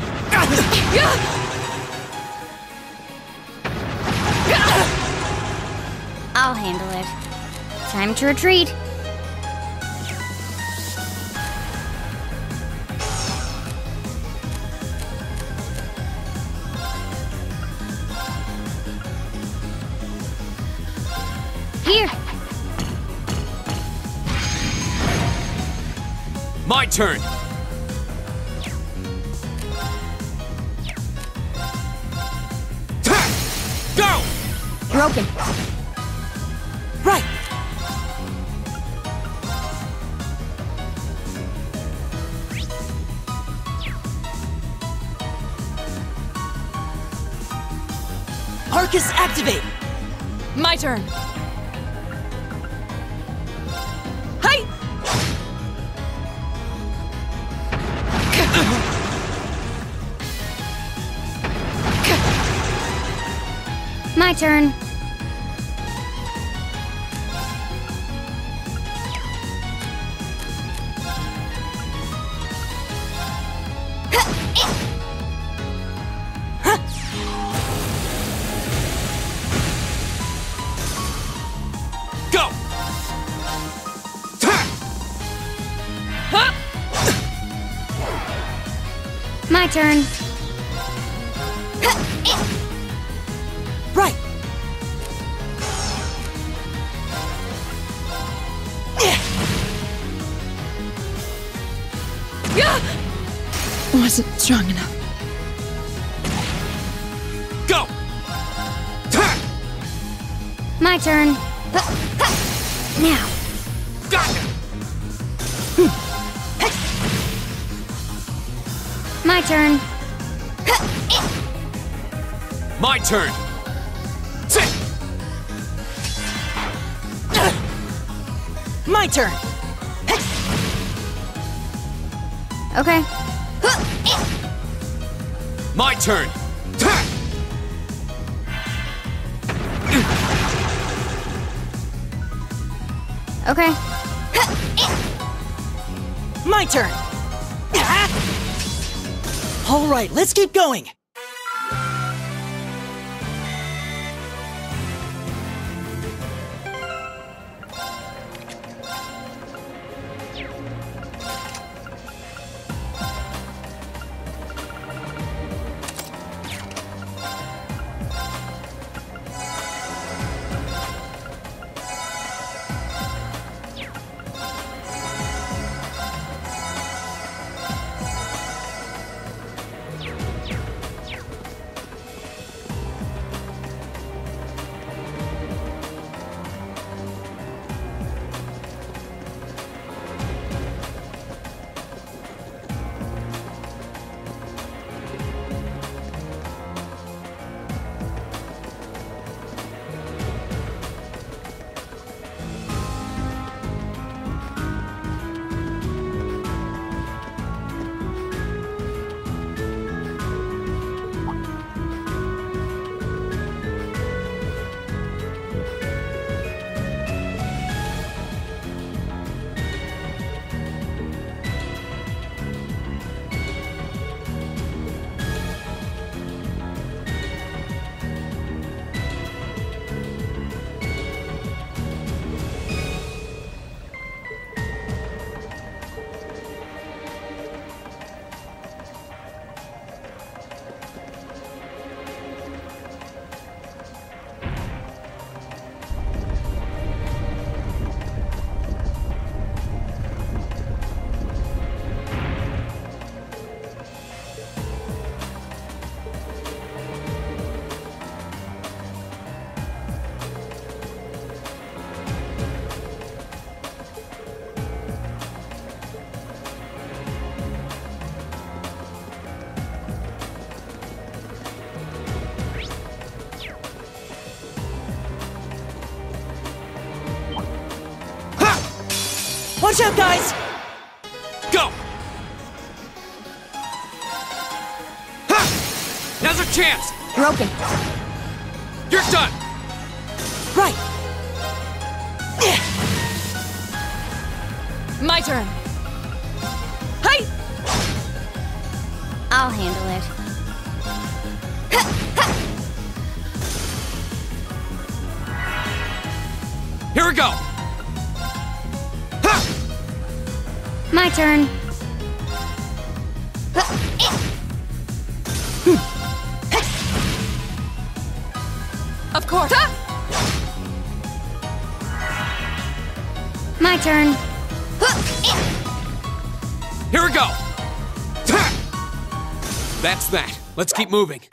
I'll handle it. Time to retreat. Here. My turn. Go! Broken. Right! Arcus activate! My turn. Hi! My turn. Go! My turn. Right! wasn't strong enough. Go! My turn. Now. Gotcha! My turn. My turn! Sit! My turn! Okay. My turn! Okay. My turn! All right, let's keep going! Watch out, guys! Go! Ha! Now's our chance! Broken. You're done! Right! My turn. Hey! I'll handle it. Here we go! My turn. Of course. My turn. Here we go! That's that. Let's keep moving.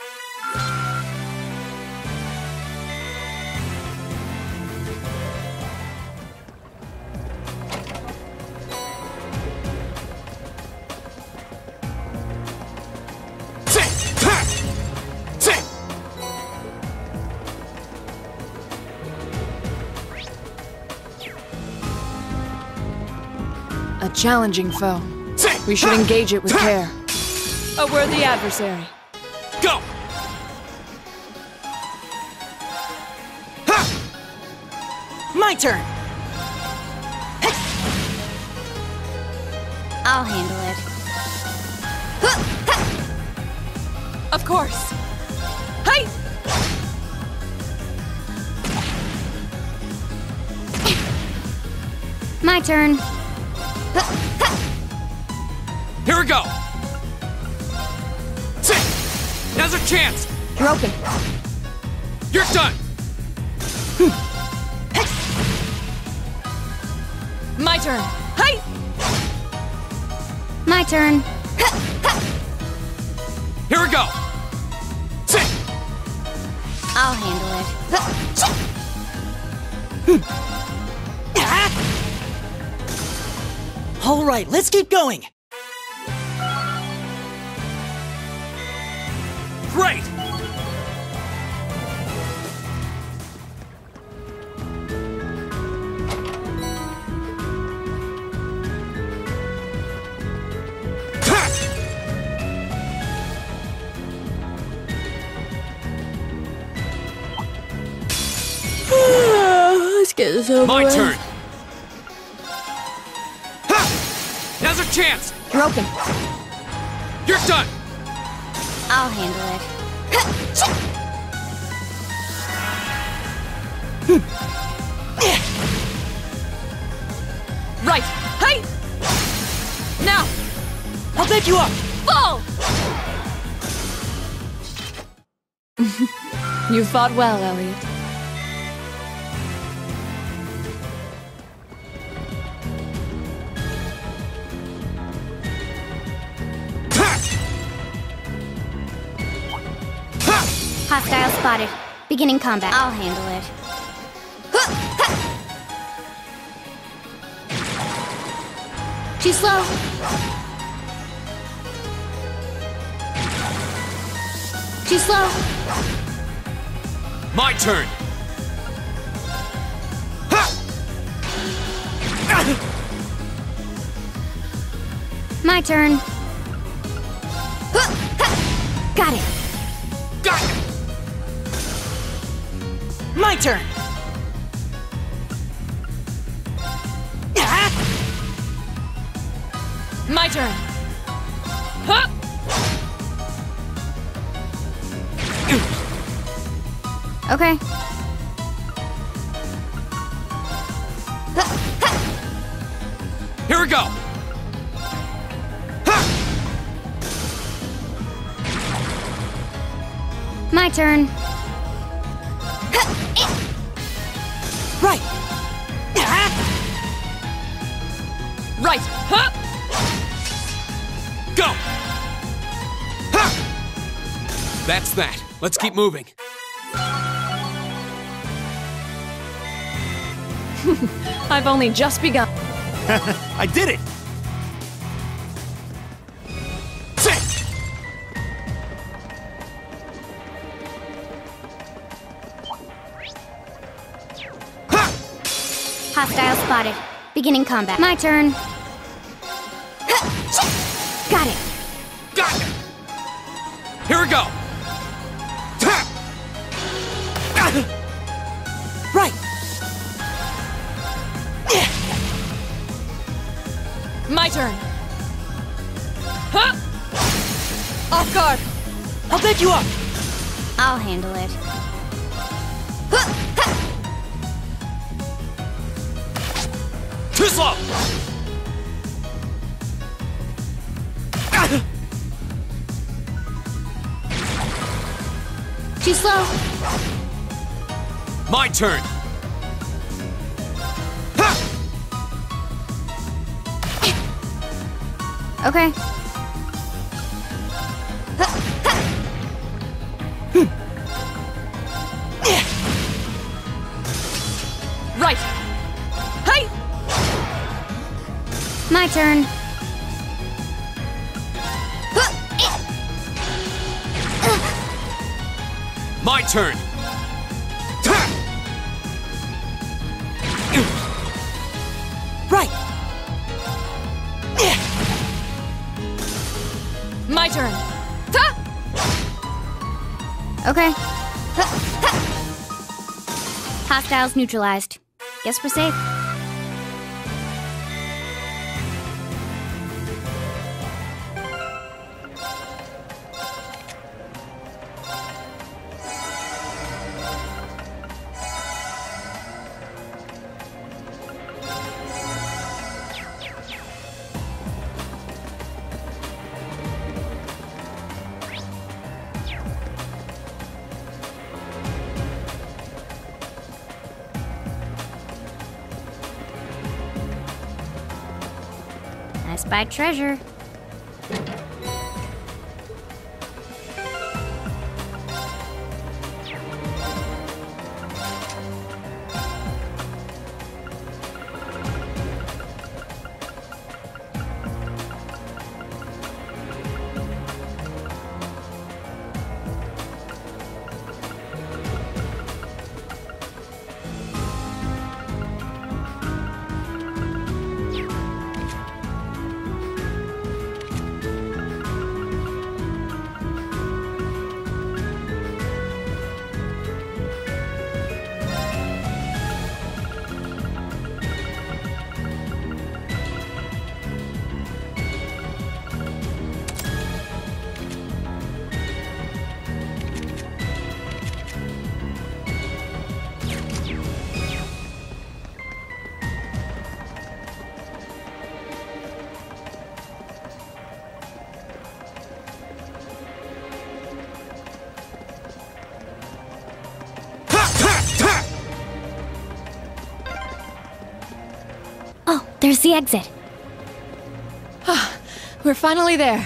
A challenging foe. We should engage it with care. A worthy adversary. Go! My turn! I'll handle it. Of course. Hey! My turn. Here we go! Sit! Now's our chance! Broken. You're done! My turn. Hey! My turn. Here we go! Sit! I'll handle it. All right, let's keep going. Great! Let's get this over My with. turn! Ha! Now's our chance! Broken. You're done! I'll handle it. Right. Hey! Now! I'll pick you up. Fall! You fought well, Elliot. Hostile spotted. Beginning combat. I'll handle it. Too slow. Too slow. My turn! My turn. Got it. Got it! My turn. My turn. Huh? Okay. Here we go! My turn. Right. Right. Huh? Go! Ha! That's that. Let's keep moving. I've only just begun. I did it! Sit! Hostile spotted. Beginning combat. My turn. Got it. Got it! Here we go! Right. My turn. Huh? Off guard. I'll pick you up. I'll handle it. Too slow! Too slow. My turn! Okay. Right. Hey! My turn. My turn! Right. My turn. Ta! Okay. Hostiles neutralized. Guess we're safe. I spied treasure. There's the exit. We're finally there.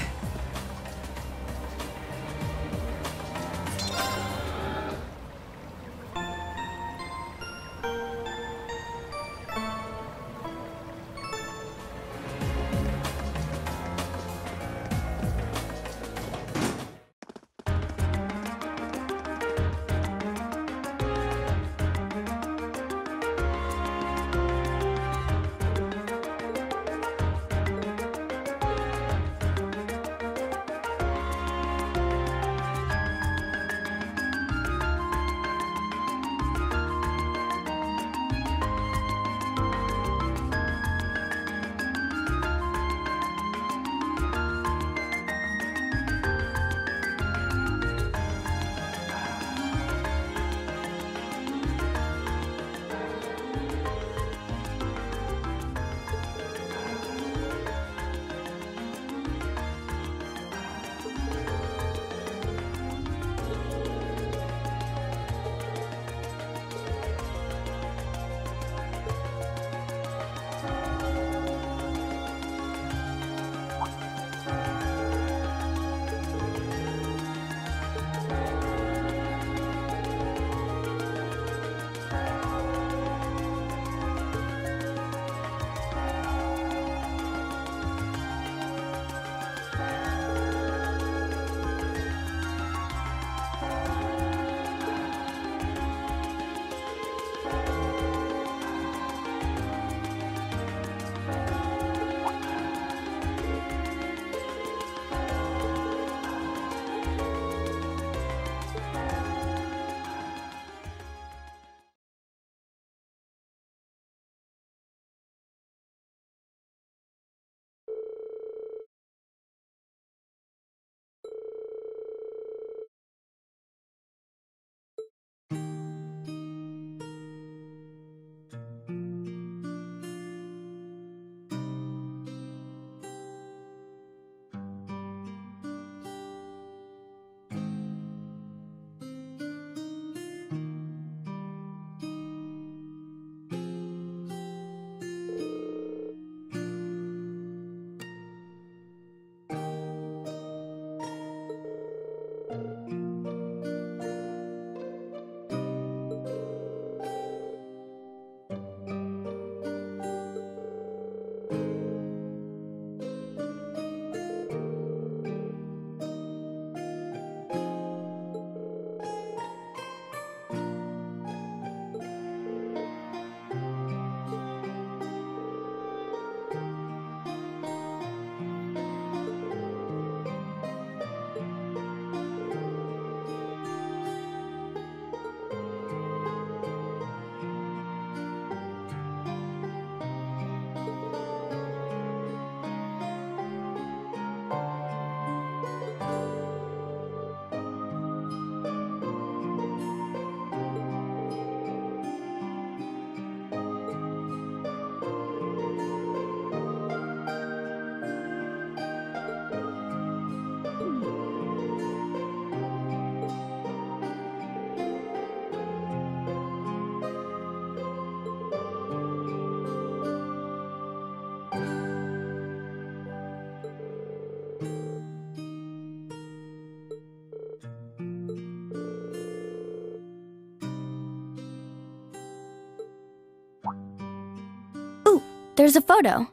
There's a photo.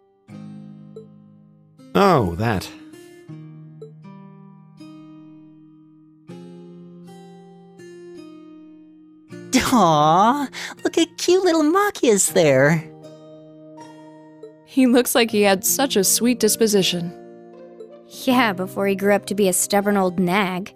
Oh, that. Aww, look at cute little Machias there. He looks like he had such a sweet disposition. Yeah, before he grew up to be a stubborn old nag.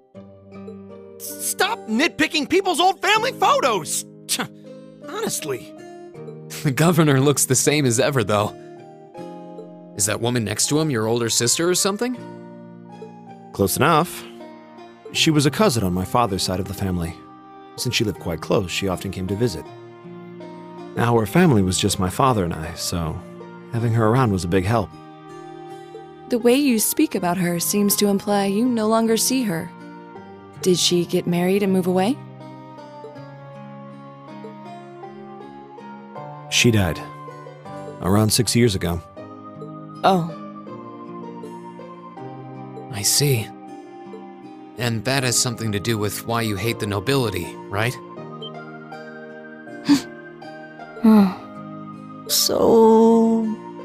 Stop nitpicking people's old family photos! Honestly. The governor looks the same as ever, though. Is that woman next to him your older sister or something? Close enough. She was a cousin on my father's side of the family. Since she lived quite close, she often came to visit. Our family was just my father and I, so having her around was a big help. The way you speak about her seems to imply you no longer see her. Did she get married and move away? She died. around six years ago. Oh. I see. And that has something to do with why you hate the nobility, right? So...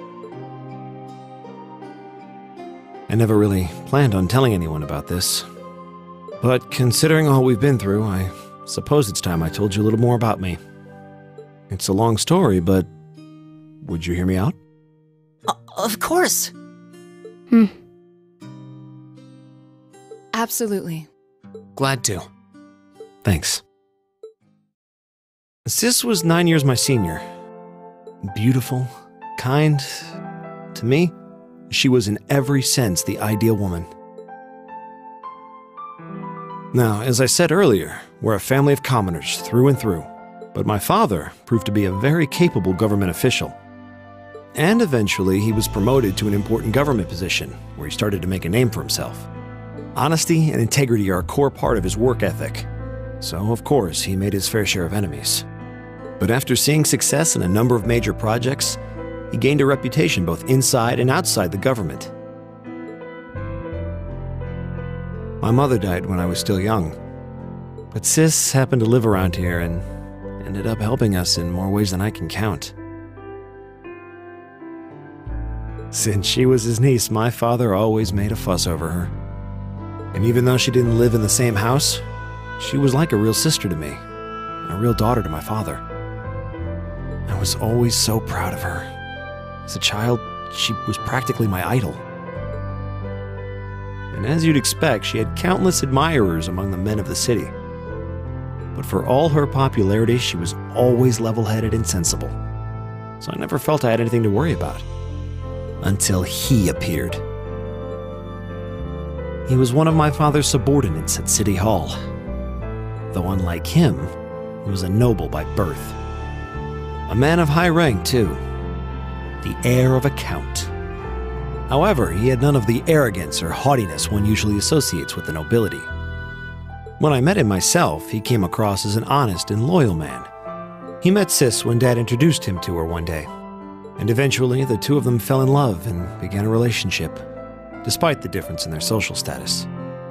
I never really planned on telling anyone about this. But considering all we've been through, I suppose it's time I told you a little more about me. It's a long story, but would you hear me out? Uh, of course. Hmm. Absolutely. Glad to. Thanks. Sis was nine years my senior. Beautiful, kind. To me, she was in every sense the ideal woman. Now, as I said earlier, we're a family of commoners through and through, but my father proved to be a very capable government official. And eventually, he was promoted to an important government position, where he started to make a name for himself. Honesty and integrity are a core part of his work ethic, so of course, he made his fair share of enemies. But after seeing success in a number of major projects, he gained a reputation both inside and outside the government. My mother died when I was still young, but Sis happened to live around here and ended up helping us in more ways than I can count. Since she was his niece, my father always made a fuss over her. And even though she didn't live in the same house, she was like a real sister to me, and a real daughter to my father. I was always so proud of her. As a child, she was practically my idol. And as you'd expect, she had countless admirers among the men of the city. But for all her popularity, she was always level-headed and sensible. So I never felt I had anything to worry about. Until he appeared. He was one of my father's subordinates at City Hall. Though unlike him, he was a noble by birth. A man of high rank, too. The heir of a count. However, he had none of the arrogance or haughtiness one usually associates with the nobility. When I met him myself, he came across as an honest and loyal man. He met Sis when Dad introduced him to her one day, and eventually the two of them fell in love and began a relationship, despite the difference in their social status.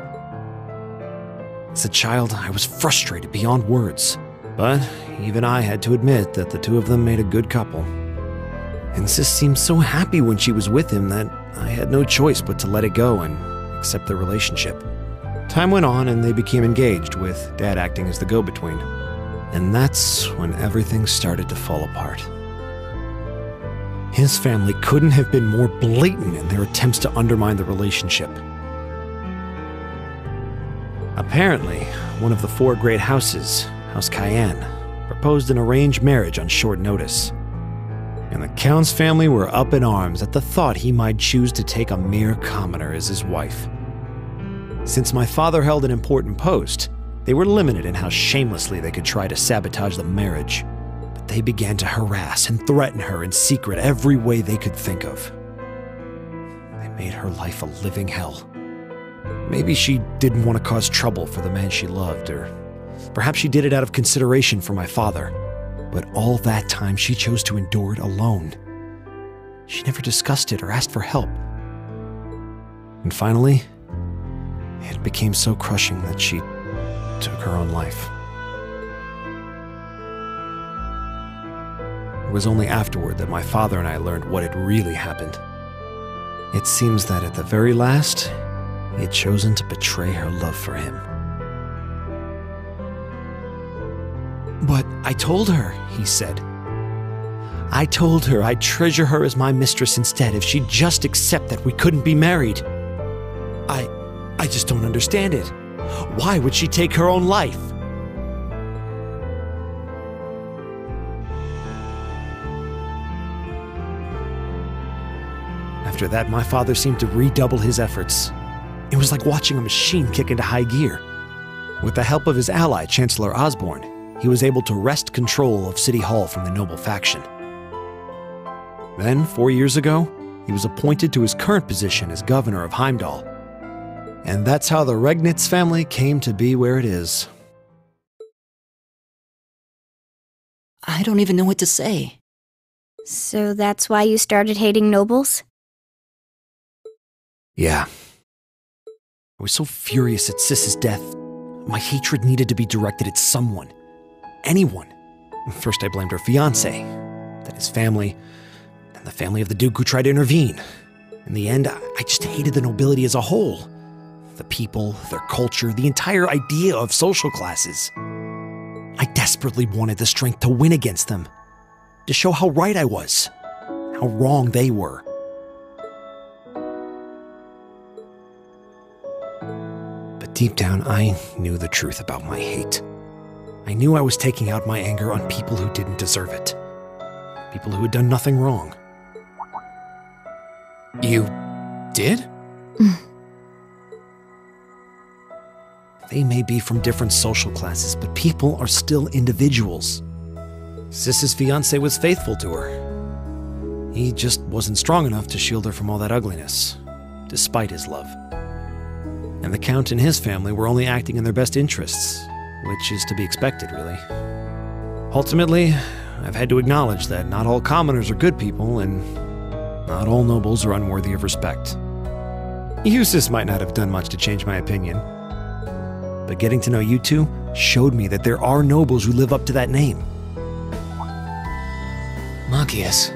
As a child, I was frustrated beyond words, but even I had to admit that the two of them made a good couple. And Sis seemed so happy when she was with him that I had no choice but to let it go and accept their relationship. Time went on and they became engaged, with Dad acting as the go-between. And that's when everything started to fall apart. His family couldn't have been more blatant in their attempts to undermine the relationship. Apparently, one of the four great houses, House Cayenne, proposed an arranged marriage on short notice. And the Count's family were up in arms at the thought he might choose to take a mere commoner as his wife. Since my father held an important post, they were limited in how shamelessly they could try to sabotage the marriage. But they began to harass and threaten her in secret every way they could think of. They made her life a living hell. Maybe she didn't want to cause trouble for the man she loved, or perhaps she did it out of consideration for my father. But all that time, she chose to endure it alone. She never discussed it or asked for help. And finally, it became so crushing that she took her own life. It was only afterward that my father and I learned what had really happened. It seems that at the very last, he had chosen to betray her love for him. "But I told her," he said. "I told her I'd treasure her as my mistress instead if she'd just accept that we couldn't be married. I... I just don't understand it. Why would she take her own life?" After that, my father seemed to redouble his efforts. It was like watching a machine kick into high gear. With the help of his ally, Chancellor Osborne, he was able to wrest control of City Hall from the noble faction. Then, four years ago, he was appointed to his current position as governor of Heimdall. And that's how the Regnitz family came to be where it is. I don't even know what to say. So that's why you started hating nobles? Yeah. I was so furious at Sis's death. My hatred needed to be directed at someone. Anyone. First I blamed her fiancé, then his family, and the family of the Duke who tried to intervene. In the end, I just hated the nobility as a whole. The people, their culture, the entire idea of social classes. I desperately wanted the strength to win against them, to show how right I was, how wrong they were. But deep down, I knew the truth about my hate. I knew I was taking out my anger on people who didn't deserve it. People who had done nothing wrong. You did? They may be from different social classes, but people are still individuals. Sis's fiancé was faithful to her. He just wasn't strong enough to shield her from all that ugliness, despite his love. And the Count and his family were only acting in their best interests, which is to be expected, really. Ultimately, I've had to acknowledge that not all commoners are good people, and not all nobles are unworthy of respect. Eustace might not have done much to change my opinion, but getting to know you two showed me that there are nobles who live up to that name. Machias.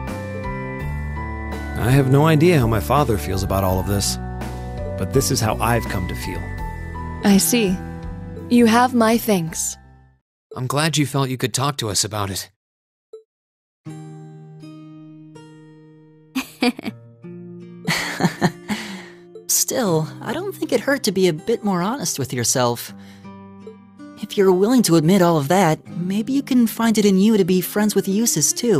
I have no idea how my father feels about all of this, but this is how I've come to feel. I see. You have my thanks. I'm glad you felt you could talk to us about it. Still, I don't think it hurt to be a bit more honest with yourself. If you're willing to admit all of that, maybe you can find it in you to be friends with Eustace, too.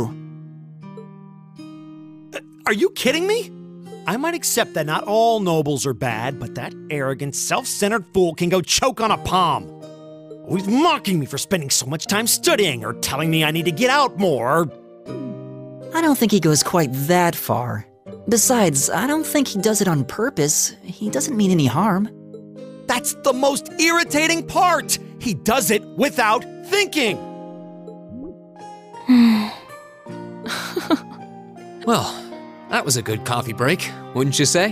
Are you kidding me? I might accept that not all nobles are bad, but that arrogant, self-centered fool can go choke on a palm. Always mocking me for spending so much time studying, or telling me I need to get out more. I don't think he goes quite that far. Besides, I don't think he does it on purpose. He doesn't mean any harm. That's the most irritating part! He does it without thinking! Well, that was a good coffee break, wouldn't you say?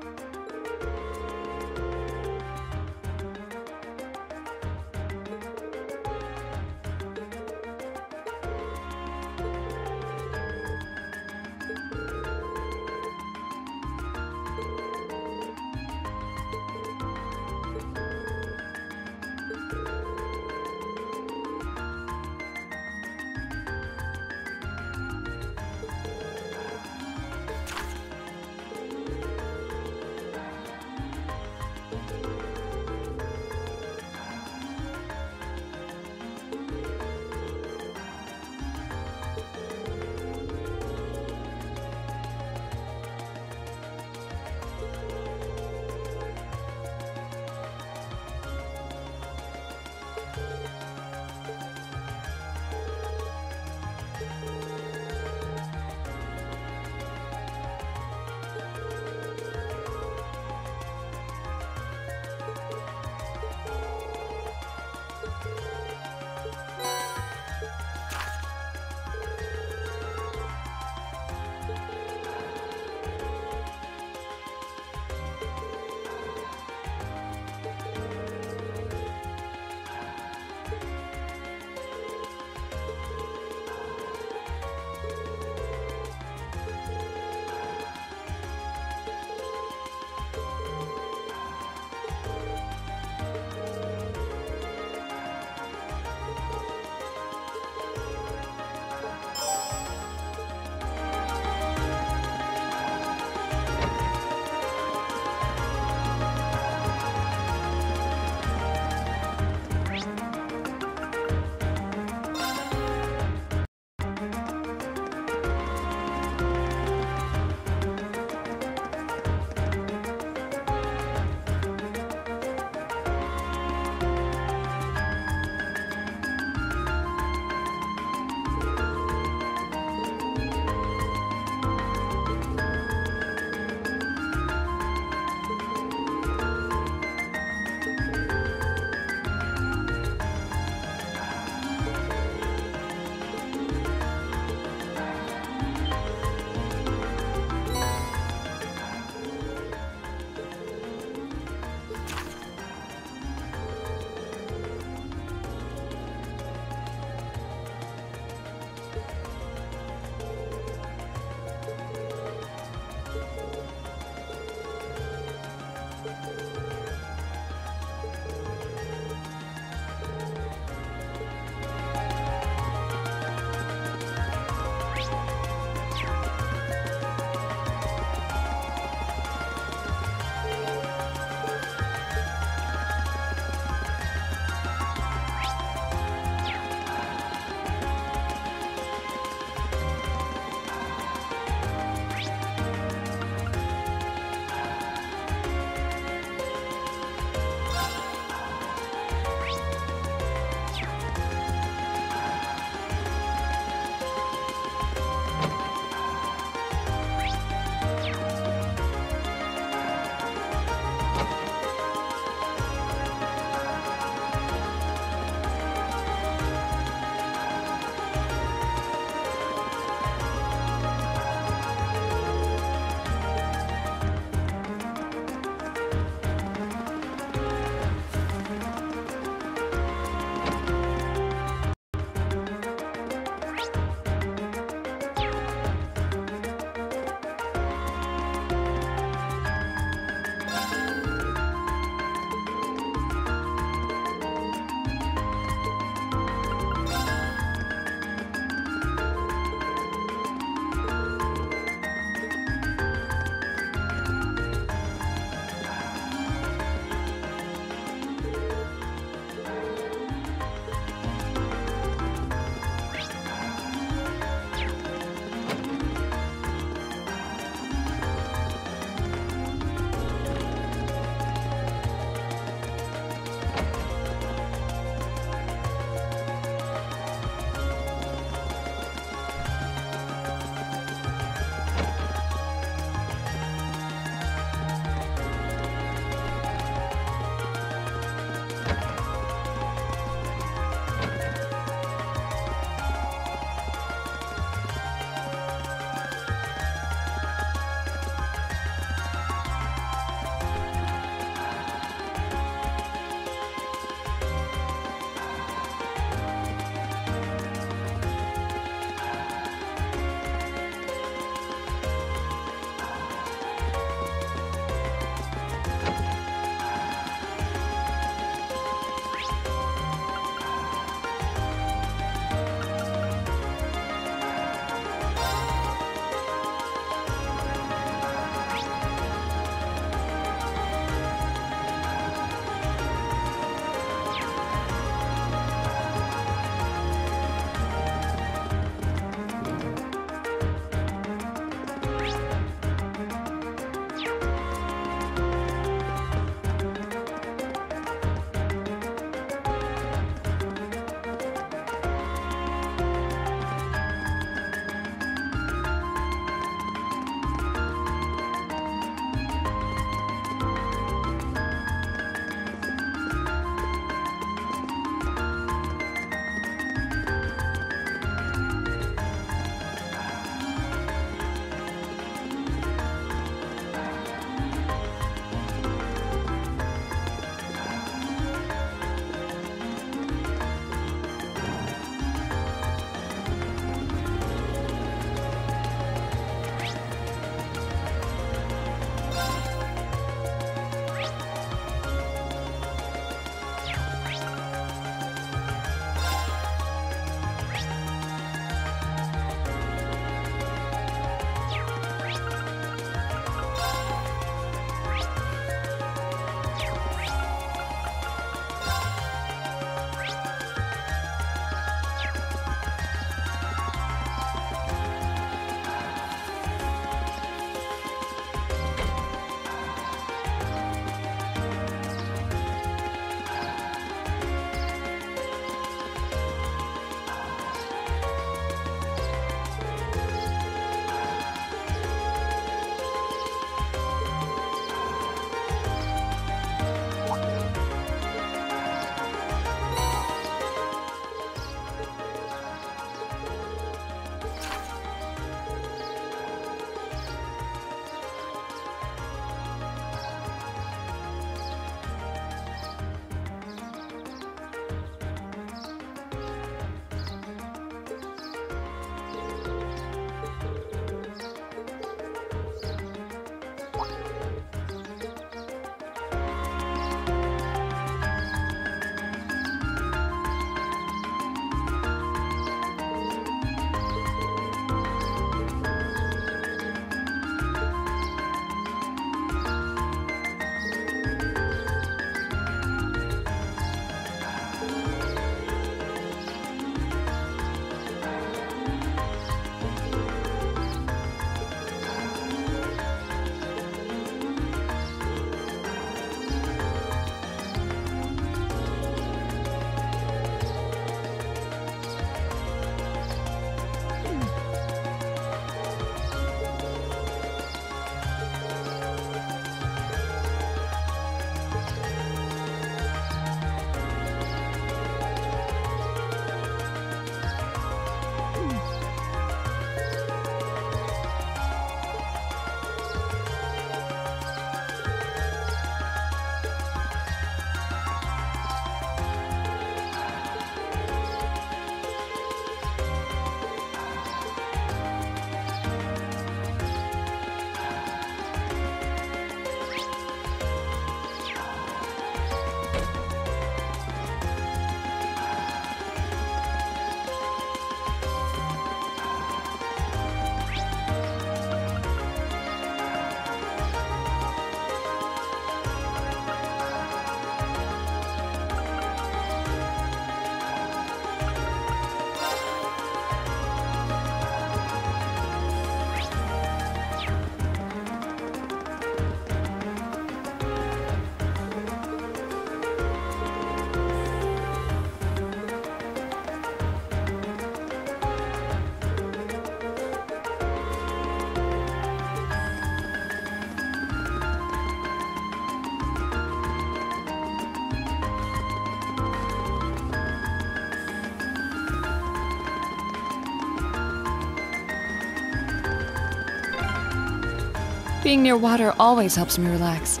Being near water always helps me relax.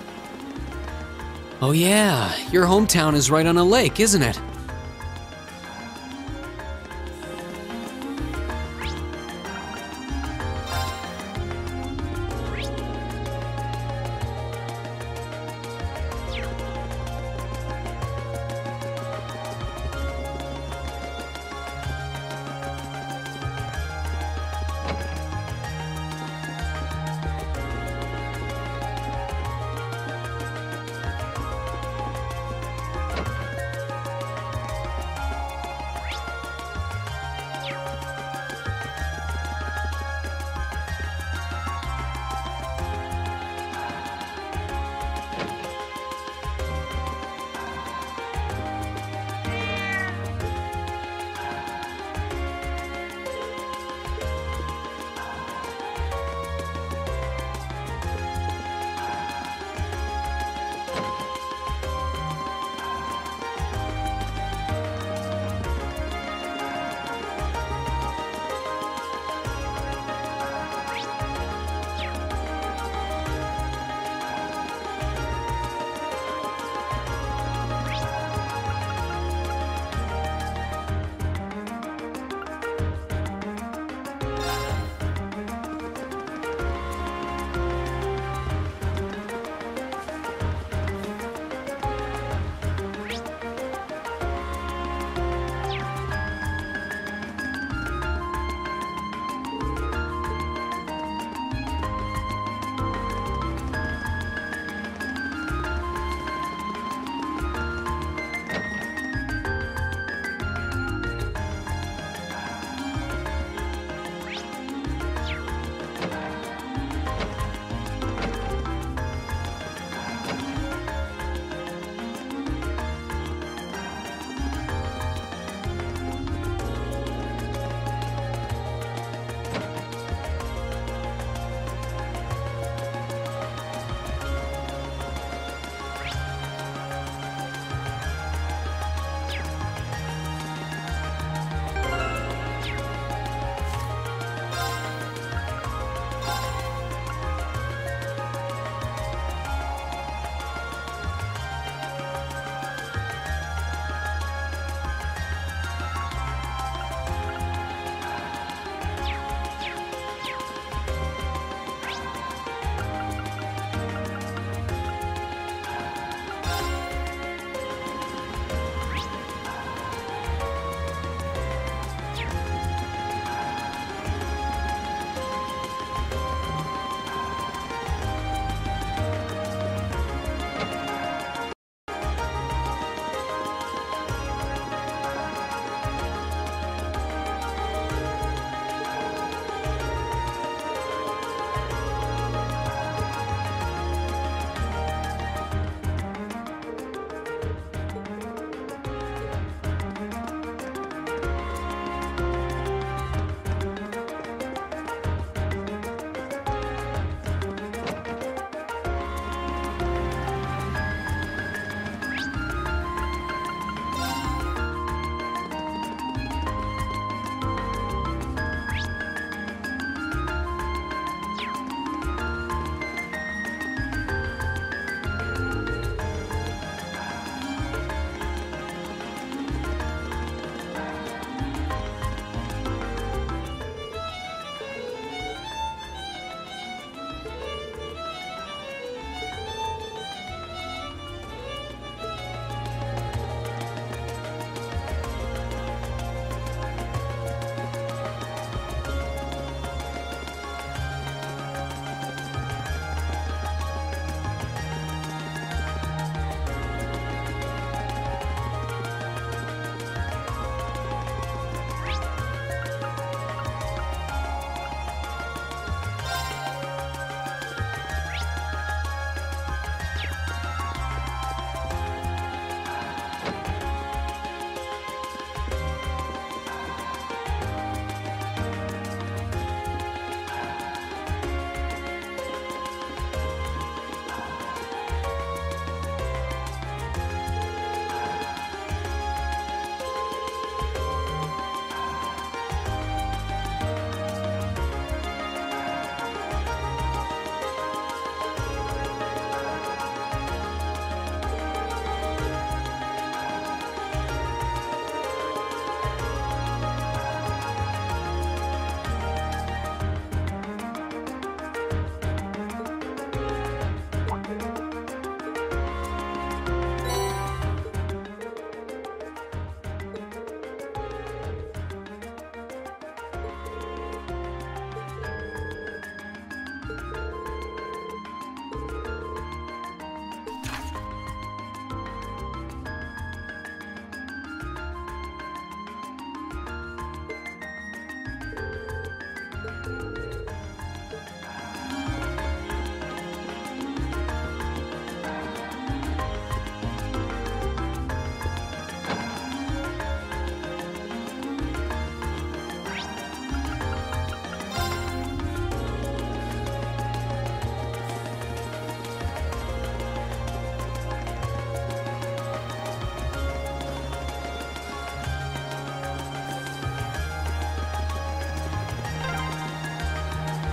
Oh yeah, your hometown is right on a lake, isn't it?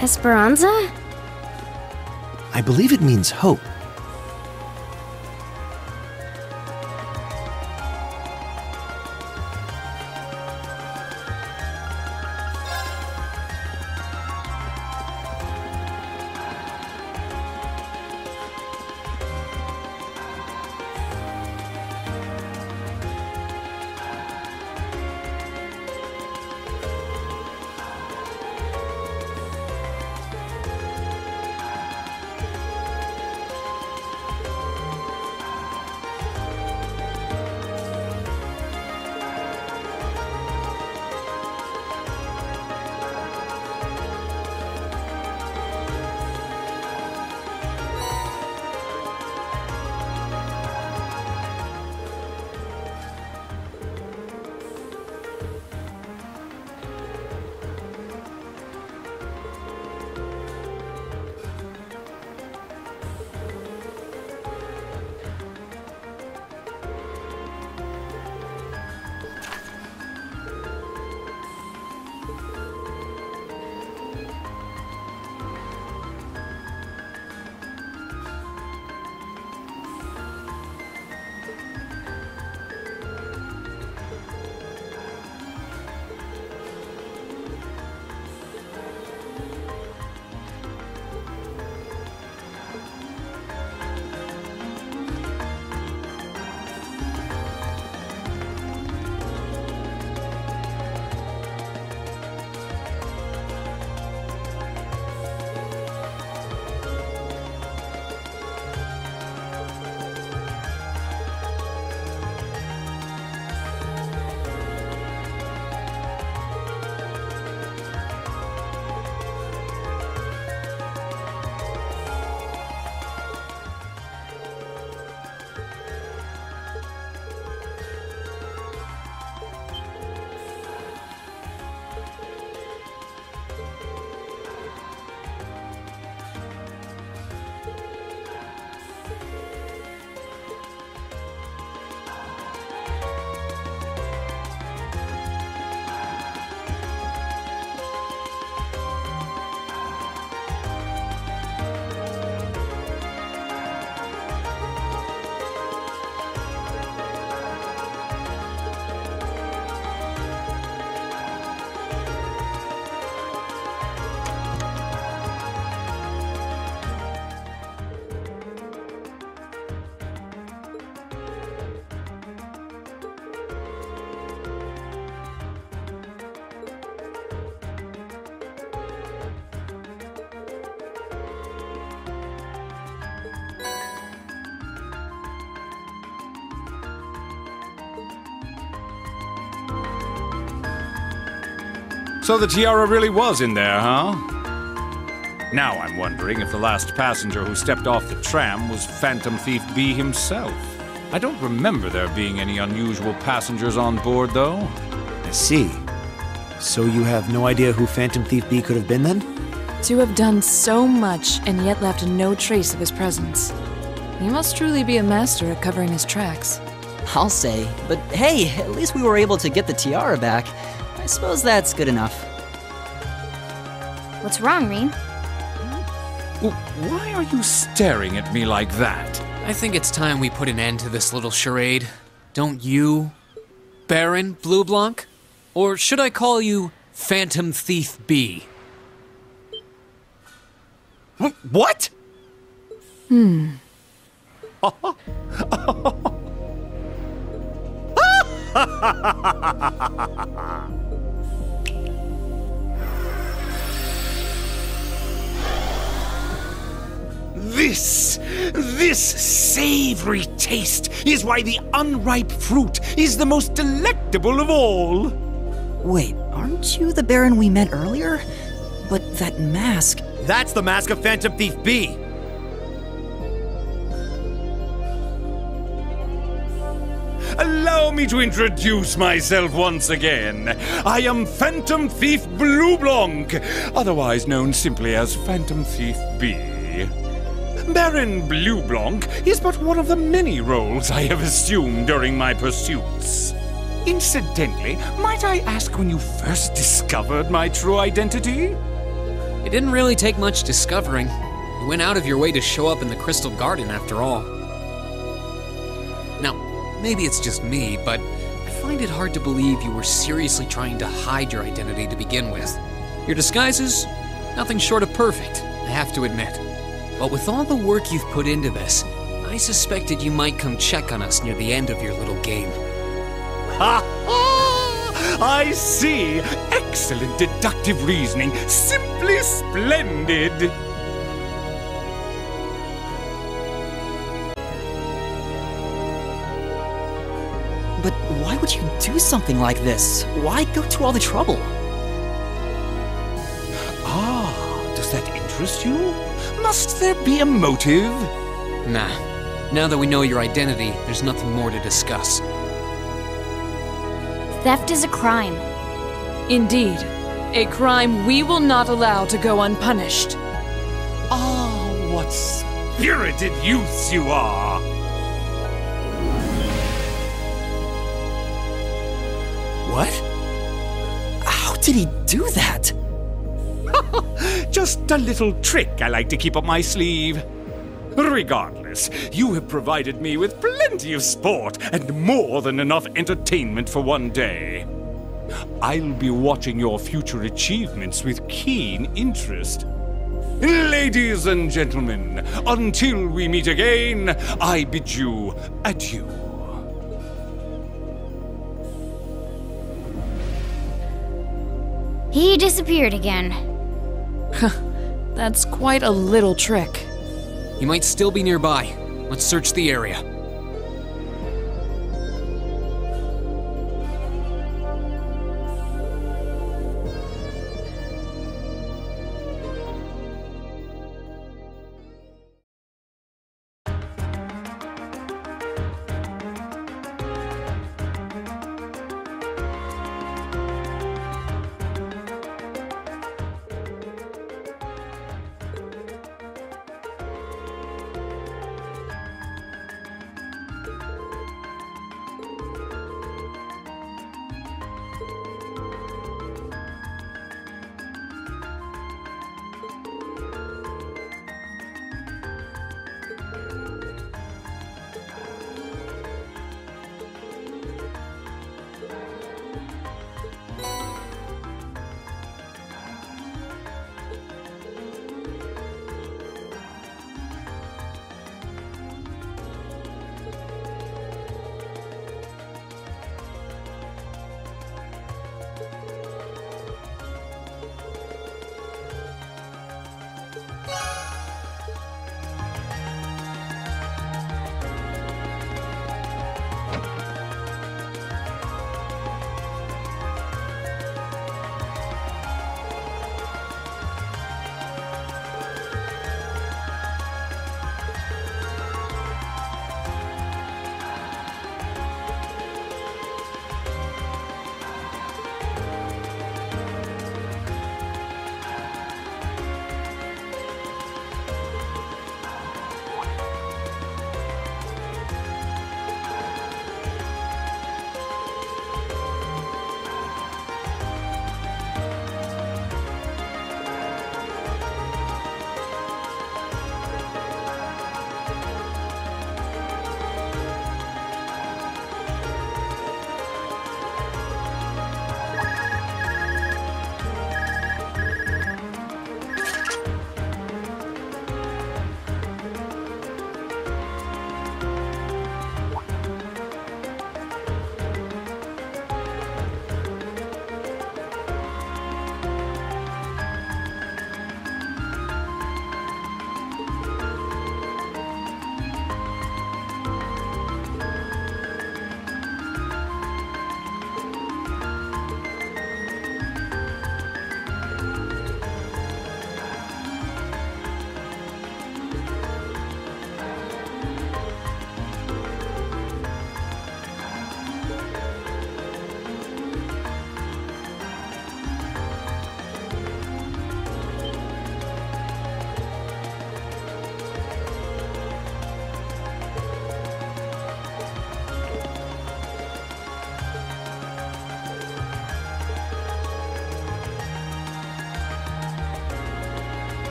Esperanza? I believe it means hope. So the tiara really was in there, huh? Now I'm wondering if the last passenger who stepped off the tram was Phantom Thief B himself. I don't remember there being any unusual passengers on board, though. I see. So you have no idea who Phantom Thief B could have been then? To have done so much and yet left no trace of his presence. He must truly be a master at covering his tracks. I'll say, but hey, at least we were able to get the tiara back. I suppose that's good enough. What's wrong, Rean? Well, why are you staring at me like that? I think it's time we put an end to this little charade. Don't you, Baron Blue Blanc? Or should I call you Phantom Thief B? What? Hmm. This, this savory taste is why the unripe fruit is the most delectable of all. Wait, aren't you the Baron we met earlier? But that mask... That's the mask of Phantom Thief B. Allow me to introduce myself once again. I am Phantom Thief Blue Blanc, otherwise known simply as Phantom Thief B. Baron Blue Blanc is but one of the many roles I have assumed during my pursuits. Incidentally, might I ask when you first discovered my true identity? It didn't really take much discovering. You went out of your way to show up in the Crystal Garden after all. Now, maybe it's just me, but I find it hard to believe you were seriously trying to hide your identity to begin with. Your disguises? Nothing short of perfect, I have to admit. But with all the work you've put into this, I suspected you might come check on us near the end of your little game. Ha ha! I see! Excellent deductive reasoning. Simply splendid! But why would you do something like this? Why go to all the trouble? Ah, does that interest you? Must there be a motive? Nah. Now that we know your identity, there's nothing more to discuss. Theft is a crime. Indeed. A crime we will not allow to go unpunished. Ah, what spirited youths you are! What? How did he do that? Just a little trick I like to keep up my sleeve. Regardless, you have provided me with plenty of sport and more than enough entertainment for one day. I'll be watching your future achievements with keen interest. Ladies and gentlemen, until we meet again, I bid you adieu. He disappeared again. That's quite a little trick. He might still be nearby. Let's search the area.